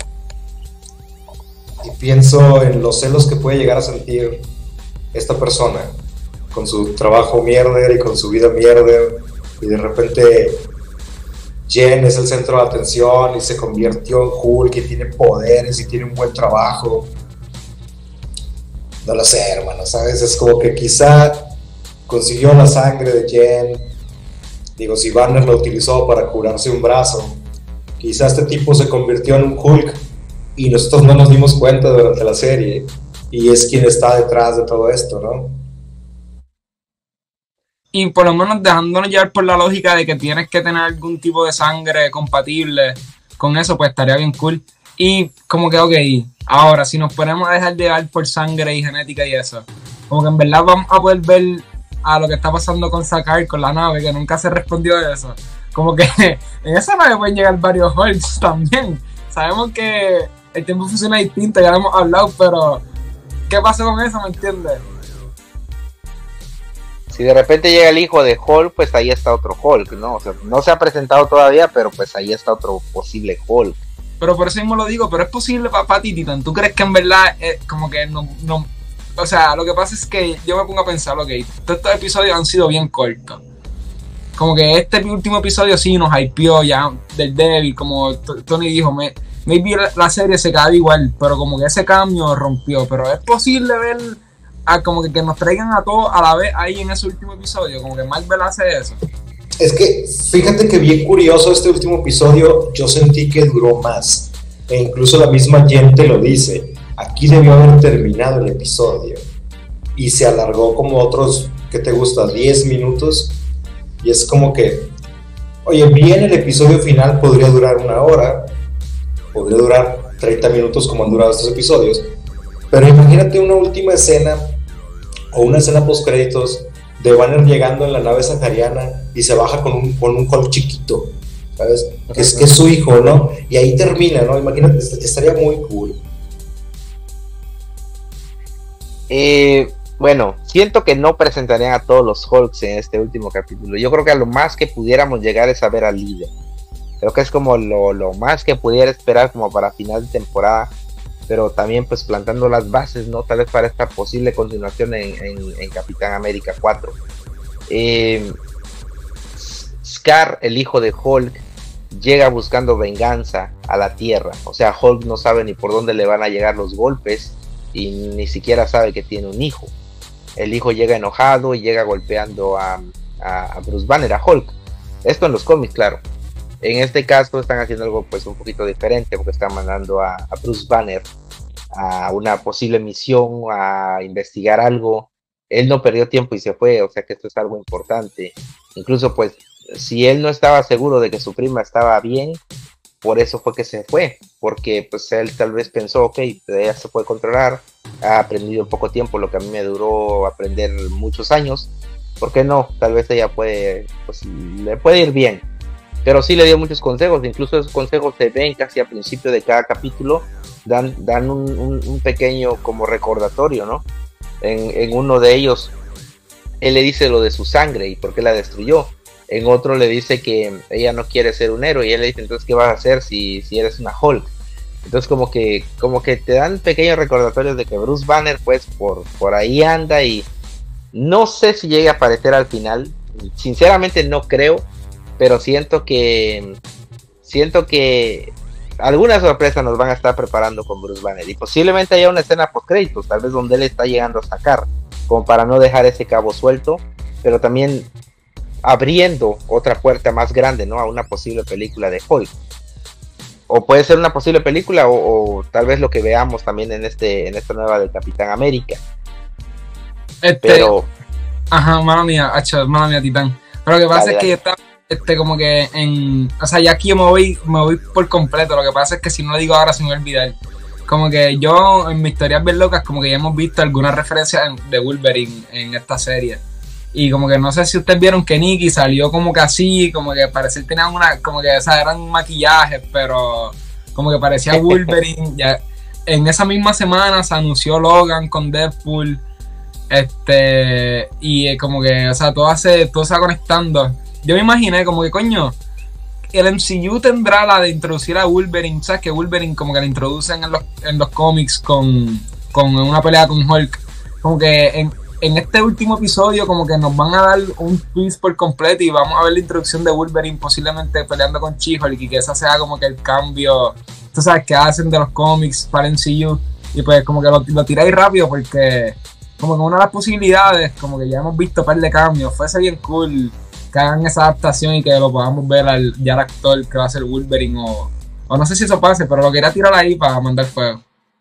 y pienso en los celos que puede llegar a sentir esta persona con su trabajo mierder y con su vida mierder, y de repente Jen es el centro de atención y se convirtió en Hulk y tiene poderes y tiene un buen trabajo. No lo sé, hermano, ¿sabes? Es como que quizá consiguió la sangre de Jen. Digo, si Banner lo utilizó para curarse un brazo, quizás este tipo se convirtió en un Hulk y nosotros no nos dimos cuenta durante la serie, y es quien está detrás de todo esto, ¿no? Y por lo menos dejándonos llevar por la lógica de que tienes que tener algún tipo de sangre compatible con eso, pues estaría bien cool. Y como que, ok, ahora si nos ponemos a dejar de llevar por sangre y genética y eso, como que en verdad vamos a poder ver a lo que está pasando con Sakaar, con la nave, que nunca se respondió de eso. Como que en esa nave pueden llegar varios Hulks también. Sabemos que el tiempo funciona distinto, ya lo hemos hablado, pero ¿qué pasó con eso? ¿Me entiendes? Si de repente llega el hijo de Hulk, pues ahí está otro Hulk, ¿no? O sea, no se ha presentado todavía, pero pues ahí está otro posible Hulk. Pero por eso mismo lo digo, pero es posible para ti, Titan. ¿Tú crees que en verdad como que no? O sea, lo que pasa es que yo me pongo a pensar, ok, todos estos episodios han sido bien cortos. Como que este último episodio sí nos hypeó ya del débil, como Tony dijo, maybe la serie se quedaba igual, pero como que ese cambio rompió. Pero es posible ver como que nos traigan a todos a la vez ahí en ese último episodio, como que Marvel hace eso. Es que fíjate que bien curioso este último episodio, yo sentí que duró más, e incluso la misma gente lo dice, aquí debió haber terminado el episodio, y se alargó como otros, ¿qué te gusta? 10 minutos, y es como que, oye, bien, el episodio final podría durar 1 hora, podría durar 30 minutos como han durado estos episodios, pero imagínate una última escena, o una escena post créditos de Banner llegando en la nave sahariana y se baja con un Hulk chiquito, ¿sabes? Que es su hijo, ¿no? Y ahí termina, ¿no? Imagínate, estaría muy cool. Bueno, siento que no presentarían a todos los Hulks en este último capítulo. Yo creo que a lo más que pudiéramos llegar es a ver al líder. Creo que es como lo más que pudiera esperar como para final de temporada, pero también pues plantando las bases, ¿no? Tal vez para esta posible continuación en Capitán América 4. Scar, el hijo de Hulk, llega buscando venganza a la Tierra. O sea, Hulk no sabe ni por dónde le van a llegar los golpes y ni siquiera sabe que tiene un hijo. El hijo llega enojado y llega golpeando a Bruce Banner, a Hulk. Esto en los cómics, claro. En este caso están haciendo algo pues un poquito diferente, porque están mandando a Bruce Banner a una posible misión, a investigar algo. Él no perdió tiempo y se fue, o sea que esto es algo importante. Incluso pues si él no estaba seguro de que su prima estaba bien, por eso fue que se fue, porque pues él tal vez pensó, ok, ella se puede controlar, ha aprendido en poco tiempo lo que a mí me duró aprender muchos años, ¿por qué no? Tal vez ella puede, pues le puede ir bien. Pero sí le dio muchos consejos, incluso esos consejos se ven casi al principio de cada capítulo, dan un pequeño como recordatorio, ¿no? En uno de ellos, él le dice lo de su sangre y por qué la destruyó. En otro le dice que ella no quiere ser un héroe y él le dice, entonces, ¿qué vas a hacer si eres una Hulk? Entonces como que te dan pequeños recordatorios de que Bruce Banner pues por ahí anda, y no sé si llegue a aparecer al final, sinceramente no creo, pero siento que alguna sorpresa nos van a estar preparando con Bruce Banner, y posiblemente haya una escena post créditos, tal vez donde él está llegando a sacar, como para no dejar ese cabo suelto, pero también abriendo otra puerta más grande, ¿no? A una posible película de Hulk. O puede ser una posible película, o tal vez lo que veamos también en esta nueva del Capitán América. Pero ajá, mala mía, Titán. Pero lo que pasa es que está como que o sea, ya aquí me voy por completo. Lo que pasa es que si no lo digo ahora se me va a olvidar. Como que yo en mis historias bien locas, como que ya hemos visto algunas referencias de Wolverine en esta serie. Y como que no sé si ustedes vieron que Nikki salió como que así, como que parecía que tenían como que, o sea, eran maquillajes, pero como que parecía Wolverine. Ya, en esa misma semana se anunció Logan con Deadpool. Y como que, o sea, todo se va conectando. Yo me imaginé como que, coño, el MCU tendrá la de introducir a Wolverine, ¿sabes? Que Wolverine como que la introducen en los cómics con una pelea con Hulk. Como que en este último episodio como que nos van a dar un twist por completo y vamos a ver la introducción de Wolverine posiblemente peleando con She-Hulk, y que esa sea como que el cambio, tú sabes, que hacen de los cómics para MCU, y pues como que lo tiráis rápido, porque como que una de las posibilidades, como que ya hemos visto un par de cambios, fuese bien cool que hagan esa adaptación y que lo podamos ver ya al actor que va a ser Wolverine, O no sé si eso pase, pero lo quería tirar ahí para mandar fuego.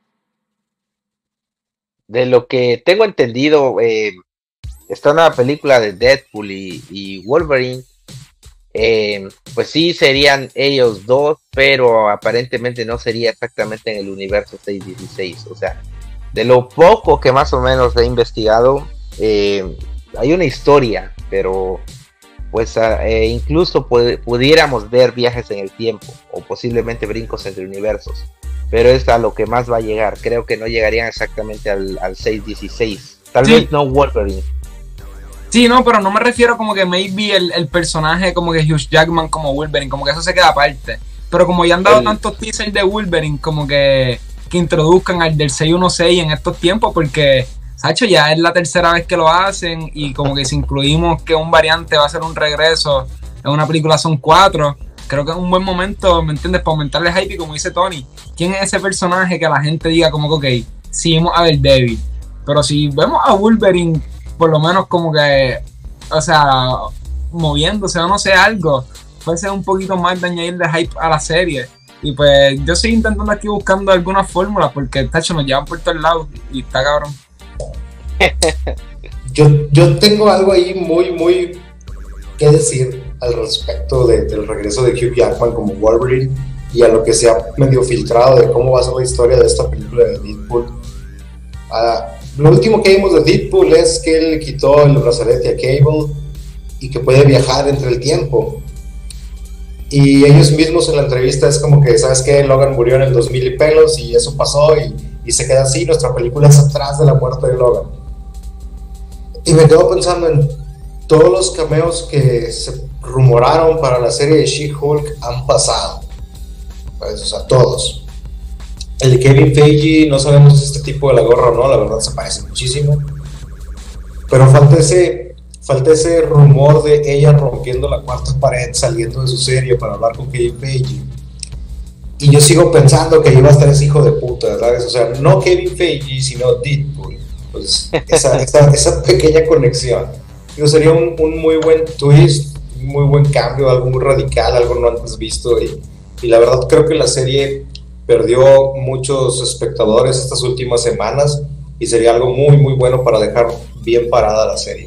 De lo que tengo entendido, esta nueva película de Deadpool y Wolverine, pues sí serían ellos dos, pero aparentemente no sería exactamente en el universo 616. O sea, de lo poco que más o menos he investigado, hay una historia, pero pues incluso pudiéramos ver viajes en el tiempo o posiblemente brincos entre universos, pero es a lo que más va a llegar. Creo que no llegarían exactamente al 616, tal vez no Wolverine. Sí, no, pero no me refiero como que maybe el personaje como que Hugh Jackman como Wolverine, como que eso se queda aparte. Pero como ya han dado tantos teasers de Wolverine, como que introduzcan al del 616 en estos tiempos, porque, Sacho, ya es la tercera vez que lo hacen, y como que si incluimos que un variante va a ser un regreso, en una película son 4, creo que es un buen momento, ¿me entiendes? Para aumentarle hype, y como dice Tony, ¿quién es ese personaje que la gente diga como que, ok, sí vamos a ver David? Pero si vemos a Wolverine, por lo menos como que, o sea, moviéndose o no sé, algo, puede ser un poquito más de añadirle hype a la serie. Y pues yo estoy intentando aquí buscando alguna fórmula, porque tacho nos llevan por todos lados y está cabrón. Yo tengo algo ahí muy que decir al respecto del regreso de Hugh Jackman como Wolverine y a lo que se ha medio filtrado de cómo va a ser la historia de esta película de Deadpool. Lo último que vimos de Deadpool es que él le quitó el brazalete a Cable y que puede viajar entre el tiempo. Y ellos mismos en la entrevista es como que, ¿sabes qué? Logan murió en el 2000 y pelos y eso pasó y se queda así, nuestra película es atrás de la muerte de Logan. Y me quedo pensando en todos los cameos que se rumoraron para la serie de She-Hulk han pasado. Pues, o sea, todos. El de Kevin Feige, no sabemos si este tipo de la gorra o no, la verdad se parece muchísimo. Pero falta ese rumor de ella rompiendo la cuarta pared, saliendo de su serie para hablar con Kevin Feige. Y yo sigo pensando que iba a estar ese hijo de puta, ¿sabes? O sea, no Kevin Feige, sino Deadpool. Pues esa pequeña conexión. Digo, sería un muy buen twist, un muy buen cambio, algo muy radical, algo no antes visto. Y la verdad creo que la serie perdió muchos espectadores estas últimas semanas y sería algo muy bueno para dejar bien parada la serie.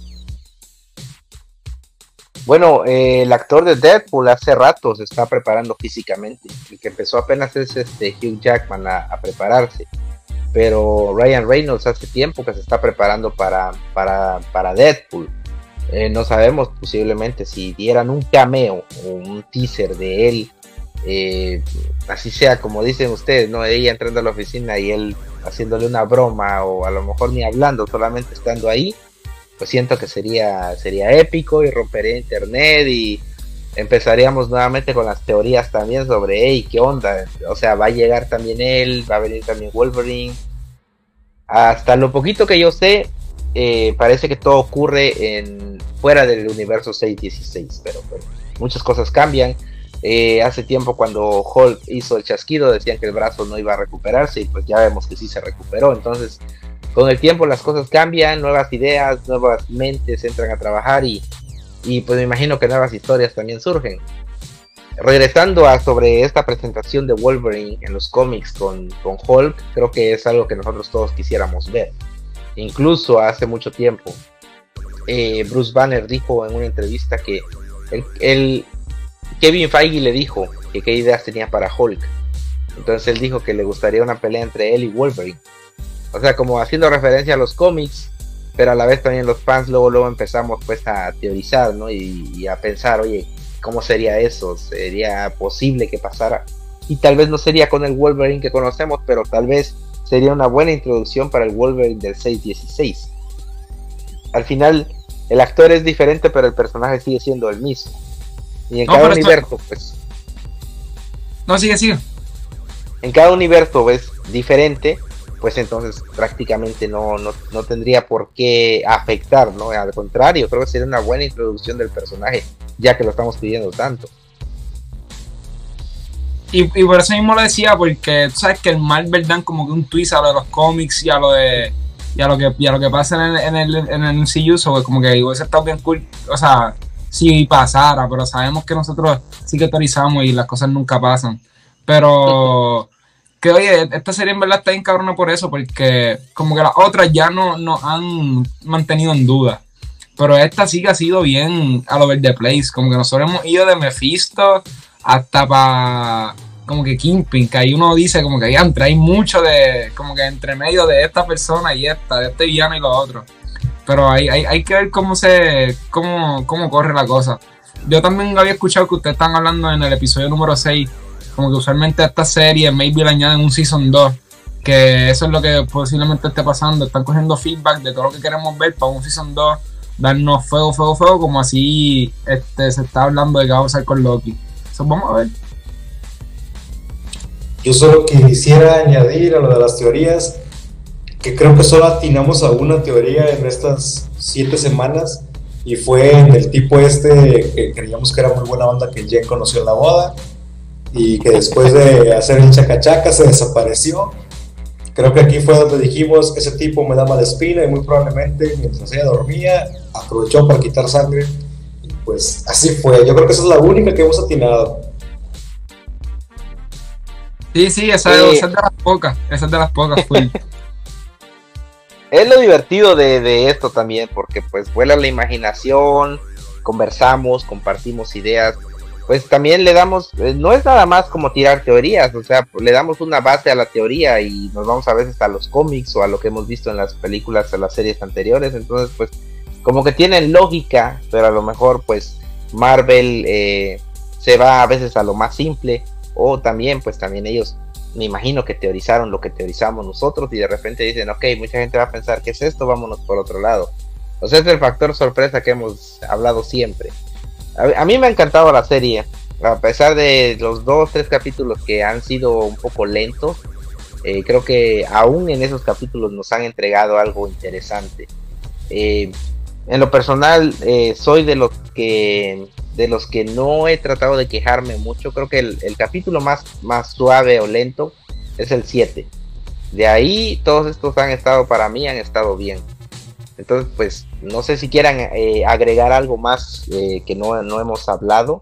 Bueno, el actor de Deadpool hace rato se está preparando físicamente. El que empezó apenas es Hugh Jackman a prepararse. Pero Ryan Reynolds hace tiempo que se está preparando para Deadpool. No sabemos posiblemente si dieran un cameo o un teaser de él. Así sea como dicen ustedes, ¿no? Ella entrando a la oficina y él haciéndole una broma, o a lo mejor ni hablando, solamente estando ahí. Pues siento que sería épico y rompería internet y empezaríamos nuevamente con las teorías también sobre, hey, ¿qué onda? O sea, va a llegar también él, va a venir también Wolverine. Hasta lo poquito que yo sé, parece que todo ocurre fuera del universo 616, pero muchas cosas cambian. Hace tiempo cuando Hulk hizo el chasquido decían que el brazo no iba a recuperarse y pues ya vemos que sí se recuperó. Entonces con el tiempo las cosas cambian, nuevas ideas, nuevas mentes entran a trabajar y pues me imagino que nuevas historias también surgen. Regresando sobre esta presentación de Wolverine en los cómics con Hulk, creo que es algo que nosotros todos quisiéramos ver. Incluso hace mucho tiempo Bruce Banner dijo en una entrevista que Kevin Feige le dijo que qué ideas tenía para Hulk. Entonces él dijo que le gustaría una pelea entre él y Wolverine. O sea, como haciendo referencia a los cómics, pero a la vez también los fans luego empezamos pues a teorizar, ¿no? Y a pensar, oye, ¿cómo sería eso? ¿Sería posible que pasara? Y tal vez no sería con el Wolverine que conocemos, pero tal vez sería una buena introducción para el Wolverine del 616. Al final, el actor es diferente, pero el personaje sigue siendo el mismo. Y en cada universo, pues... No, sigue. En cada universo es diferente, pues entonces prácticamente no tendría por qué afectar, ¿no? Al contrario, creo que sería una buena introducción del personaje, ya que lo estamos pidiendo tanto. Y por eso mismo lo decía, porque tú sabes que el Marvel dan como que un twist a lo de los cómics y a lo que pasa en el MCU, so, como que hubiese estado bien cool, o sea, si pasara, pero sabemos que nosotros sí que teorizamos y las cosas nunca pasan. Pero que oye, esta serie en verdad está bien cabrona por eso, porque como que las otras ya no han mantenido en duda. Pero esta sí que ha sido bien all over the place. Como que nosotros hemos ido de Mephisto hasta para como que Kingpin, que ahí uno dice como que hay mucho de, como que entre medio de esta persona y esta, de este villano y lo otro. Pero hay que ver cómo corre la cosa. Yo también había escuchado que ustedes están hablando en el episodio número 6, como que usualmente a esta serie maybe le añaden un Season 2, que eso es lo que posiblemente esté pasando. Están cogiendo feedback de todo lo que queremos ver para un Season 2, darnos fuego, como así se está hablando de que vamos a hacer con Loki. Eso vamos a ver. Yo solo quisiera añadir a lo de las teorías, que creo que solo atinamos a una teoría en estas 7 semanas, y fue en el tipo que creíamos que era muy buena onda, que Jen conoció en la boda, y que después de hacer el chacachaca se desapareció. Creo que aquí fue donde dijimos, ese tipo me da mala espina, y muy probablemente mientras ella dormía aprovechó para quitar sangre, y pues así fue. Yo creo que esa es la única que hemos atinado. Sí, esa es de las pocas, fue. Es lo divertido de esto también, porque pues vuela la imaginación, conversamos, compartimos ideas, pues también le damos, no es nada más como tirar teorías, o sea, le damos una base a la teoría y nos vamos a veces a los cómics o a lo que hemos visto en las películas o las series anteriores, entonces pues como que tienen lógica, pero a lo mejor pues Marvel se va a veces a lo más simple, o también ellos, me imagino que teorizaron lo que teorizamos nosotros y de repente dicen, ok, mucha gente va a pensar que es esto, vámonos por otro lado. O sea, es el factor sorpresa que hemos hablado siempre. A mí me ha encantado la serie, a pesar de los 2-3 capítulos que han sido un poco lentos, creo que aún en esos capítulos nos han entregado algo interesante. En lo personal, soy de los que no he tratado de quejarme mucho. Creo que el capítulo más suave o lento es el 7. De ahí todos estos han estado bien. Entonces pues no sé si quieran agregar algo más que no hemos hablado.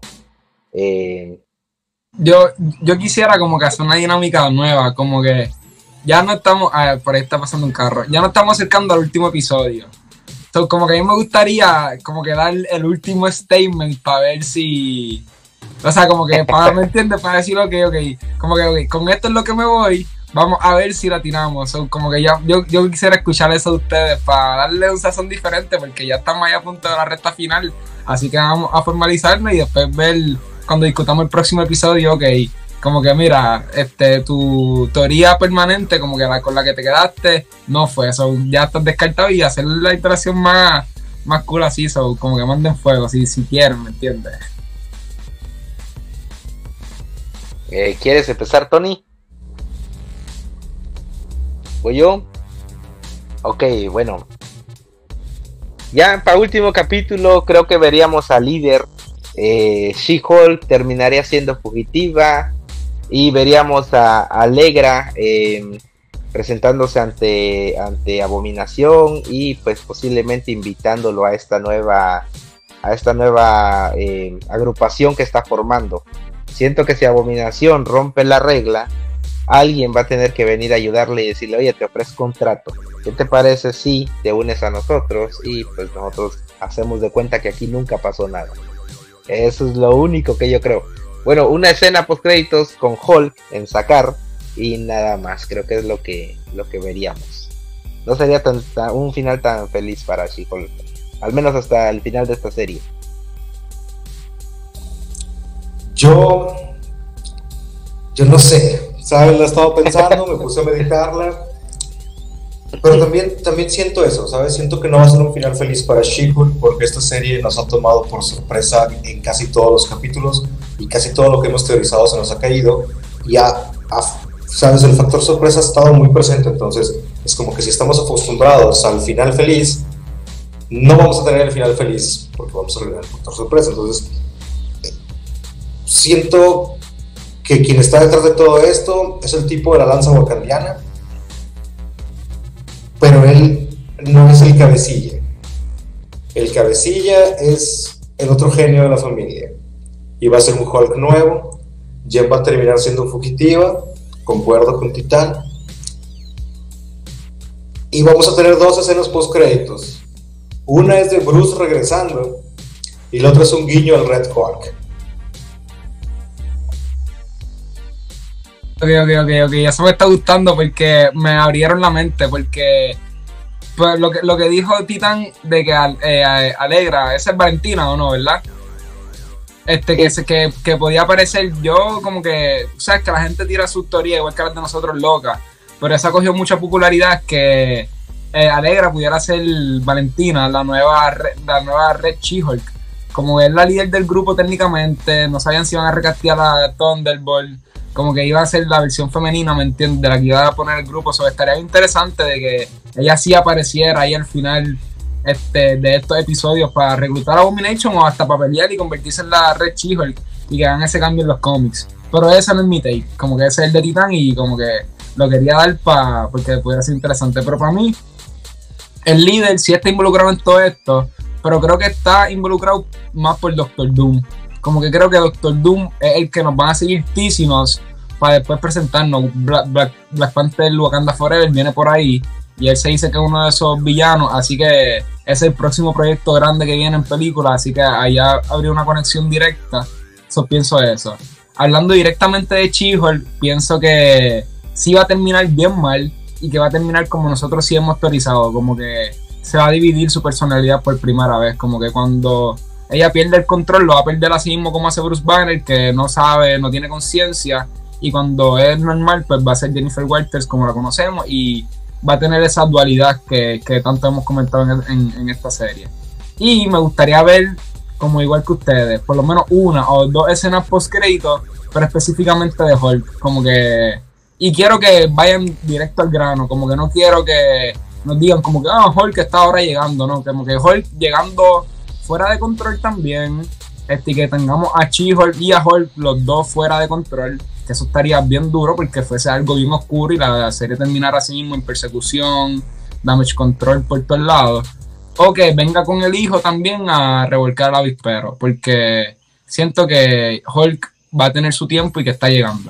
Yo quisiera como que hacer una dinámica nueva, como que ya no estamos, por ahí está pasando un carro, ya no estamos acercando al último episodio. So, como que a mí me gustaría como que dar el último statement para ver si, o sea, como que ¿me entiendes? Para decir ok, como que okay, con esto es lo que me voy, vamos a ver si la tiramos. So, como que yo quisiera escuchar eso de ustedes para darle un sazón diferente, porque ya estamos ahí a punto de la recta final, así que vamos a formalizarnos y después ver cuando discutamos el próximo episodio, ok, como que mira, tu teoría permanente, como que con la que te quedaste, no fue eso, ya estás descartado, y hacer la interacción más cool así, so, como que manden fuego, si quieren, ¿me entiendes? ¿Quieres empezar, Tony? ¿O yo? Ok, bueno. Ya para último capítulo creo que veríamos a Líder. She-Hulk terminaría siendo fugitiva y veríamos a Alegra presentándose ante Abominación y pues posiblemente invitándolo a esta nueva agrupación que está formando. Siento que si Abominación rompe la regla, alguien va a tener que venir a ayudarle y decirle, oye, te ofrezco un trato, ¿qué te parece si te unes a nosotros? Y pues nosotros hacemos de cuenta que aquí nunca pasó nada. Eso es lo único que yo creo. Bueno, una escena post créditos con Hulk en Sakaar y nada más. Creo que es lo que veríamos. No sería un final tan feliz para She-Hulk, al menos hasta el final de esta serie. Yo no sé, ¿sabes? La he estado pensando, me puse a meditarla, pero también siento eso, ¿sabes? Siento que no va a ser un final feliz para She-Hulk, porque esta serie nos ha tomado por sorpresa en casi todos los capítulos, y casi todo lo que hemos teorizado se nos ha caído, y ¿sabes? El factor sorpresa ha estado muy presente, entonces es como que si estamos acostumbrados al final feliz, no vamos a tener el final feliz, porque vamos a tener el factor sorpresa. Entonces siento que quien está detrás de todo esto es el tipo de la lanza wakandiana, pero él no es el cabecilla. El cabecilla es el otro genio de la familia, y va a ser un Hulk nuevo, Jen va a terminar siendo fugitiva, concuerdo con Titán. Y vamos a tener 2 escenas post créditos. Una es de Bruce regresando y la otra es un guiño al Red Quark. Ok, eso me está gustando porque me abrieron la mente, porque pues, lo que dijo Titán de que Alegra, esa es Valentina o no, ¿verdad? Que podía aparecer, yo como que, sabes que la gente tira su teoría igual que las de nosotros locas, pero esa cogió mucha popularidad que Alegra pudiera ser Valentina, la nueva Red She-Hulk. Como es la líder del grupo técnicamente, no sabían si iban a recastear a Thunderbolt, como que iba a ser la versión femenina, ¿me entiendes? De la que iba a poner el grupo. So, estaría interesante de que ella sí apareciera ahí al final de estos episodios para reclutar a Abomination o hasta para pelear y convertirse en la Red She-Hulk y que hagan ese cambio en los cómics. Pero ese no es mi take, como que ese es el de Titán y como que lo quería dar porque pudiera ser interesante. Pero para mí, el líder sí está involucrado en todo esto, pero creo que está involucrado más por Doctor Doom. Como que creo que Doctor Doom es el que nos van a seguir teasing-nos para después presentarnos. Black Panther Wakanda Forever viene por ahí y él se dice que es uno de esos villanos, así que es el próximo proyecto grande que viene en película, así que allá habría una conexión directa. Pienso eso. Hablando directamente de She-Hulk, pienso que sí va a terminar bien mal y que va a terminar como nosotros sí hemos teorizado, como que se va a dividir su personalidad por primera vez, como que cuando ella pierde el control lo va a perder así mismo como hace Bruce Banner, que no sabe, no tiene conciencia, y cuando es normal pues va a ser Jennifer Walters como la conocemos y va a tener esa dualidad que tanto hemos comentado en esta serie. Y me gustaría ver, como igual que ustedes, por lo menos 1 o 2 escenas post crédito, pero específicamente de Hulk, como que, y quiero que vayan directo al grano, como que no quiero que nos digan como que Hulk está ahora llegando, no, como que Hulk llegando fuera de control también, y que tengamos a She-Hulk y a Hulk los dos fuera de control, que eso estaría bien duro porque fuese algo bien oscuro y la serie terminara así mismo en persecución, damage control por todos lados, o que venga con el hijo también a revolcar al avispero, porque siento que Hulk va a tener su tiempo y que está llegando.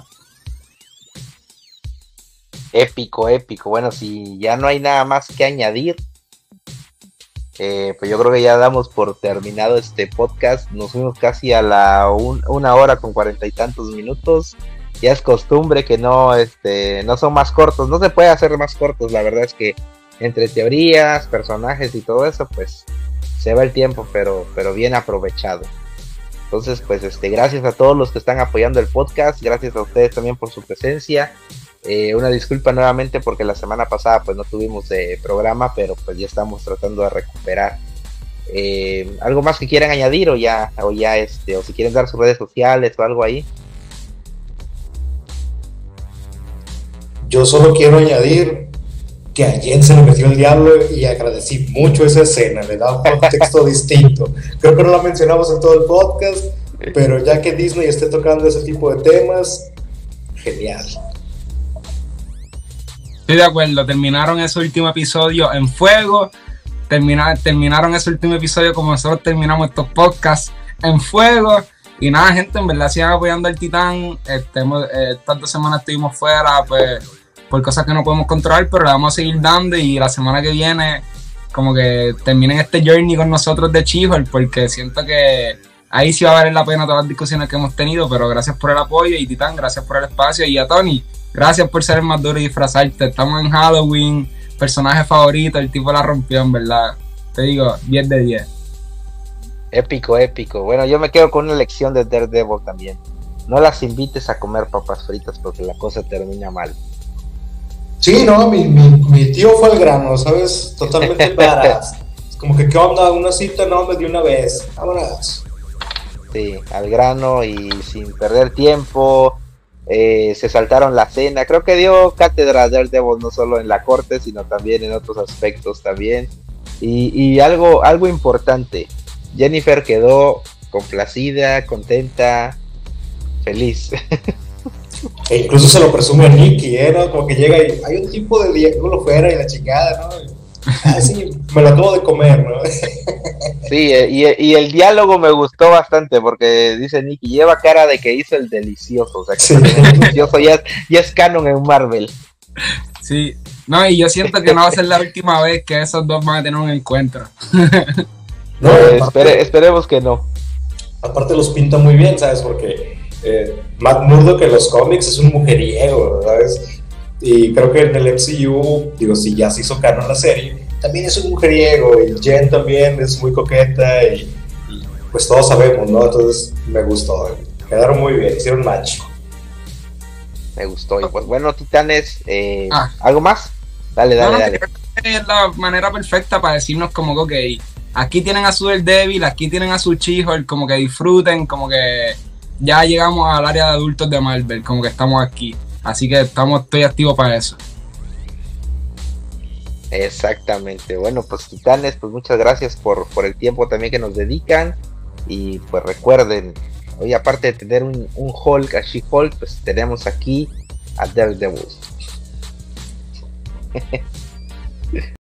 Épico. Bueno, si ya no hay nada más que añadir, pues yo creo que ya damos por terminado este podcast. Nos fuimos casi a la 1 hora con 40 y tantos minutos. Ya es costumbre que no son más cortos. No se puede hacer más cortos. La verdad es que entre teorías, personajes y todo eso, pues se va el tiempo, pero bien aprovechado. Entonces, pues gracias a todos los que están apoyando el podcast. Gracias a ustedes también por su presencia. Una disculpa nuevamente porque la semana pasada pues no tuvimos programa, pero pues ya estamos tratando de recuperar. ¿Algo más que quieran añadir o si quieren dar sus redes sociales o algo ahí? Yo solo quiero añadir que a Jen se le metió el diablo y agradecí mucho esa escena, le da un contexto distinto. Creo que no la mencionamos en todo el podcast, pero ya que Disney esté tocando ese tipo de temas, genial. Estoy de acuerdo, terminaron ese último episodio en fuego, terminaron ese último episodio como nosotros terminamos estos podcasts en fuego, y nada gente, en verdad sigan apoyando al Titán. Estas 2 semanas estuvimos fuera pues por cosas que no podemos controlar, pero le vamos a seguir dando y la semana que viene como que terminen este journey con nosotros de She-Hulk, porque siento que ahí sí va a valer la pena todas las discusiones que hemos tenido, pero gracias por el apoyo y Titán, gracias por el espacio, y a Tony, gracias por ser el más duro y disfrazarte. Estamos en Halloween, personaje favorito, el tipo la rompió, en verdad. Te digo, 10 de 10. Épico. Bueno, yo me quedo con una lección de Daredevil también. No las invites a comer papas fritas porque la cosa termina mal. Sí, no, mi tío fue al grano, ¿sabes? Totalmente badass. Es como que, ¿qué onda? Una cita, no, de una vez. Vámonos. Sí, al grano y sin perder tiempo. Se saltaron la cena. Creo que dio cátedra a Daredevil no solo en la corte, sino también en otros aspectos también. Y algo importante. Jennifer quedó complacida, contenta, feliz. E incluso se lo presume a Nikki, ¿no? Como que llega y hay un tipo de diablo fuera y la chingada, ¿no? Ah, sí, me lo acabo de comer, ¿no? Sí, y el diálogo me gustó bastante porque dice Nicky, lleva cara de que hizo el delicioso, o sea que Sí. también el delicioso ya es canon en Marvel. Sí, no, y yo siento que no va a ser la última vez que esos dos van a tener un encuentro. No, Esperemos que no. aparte los pinta muy bien, ¿sabes? Porque Matt Murdock en los cómics es un mujeriego, ¿sabes? Y creo que en el MCU, digo, si ya se hizo canon la serie, también es un mujeriego, y Jen también es muy coqueta, y pues todos sabemos, ¿no? Entonces me gustó, quedaron muy bien, hicieron match. Me gustó. Y pues bueno, Titanes, Ah. ¿algo más? Dale, No, dale. creo que es la manera perfecta para decirnos como que, ok, aquí tienen a su Daredevil, aquí tienen a su She-Hulk, como que disfruten, como que ya llegamos al área de adultos de Marvel, como que estamos aquí. Así que estoy activo para eso. Exactamente. Bueno, pues Titanes, pues muchas gracias por el tiempo también que nos dedican. Y pues recuerden, hoy aparte de tener un Hulk, a She-Hulk, pues tenemos aquí a Daredevil.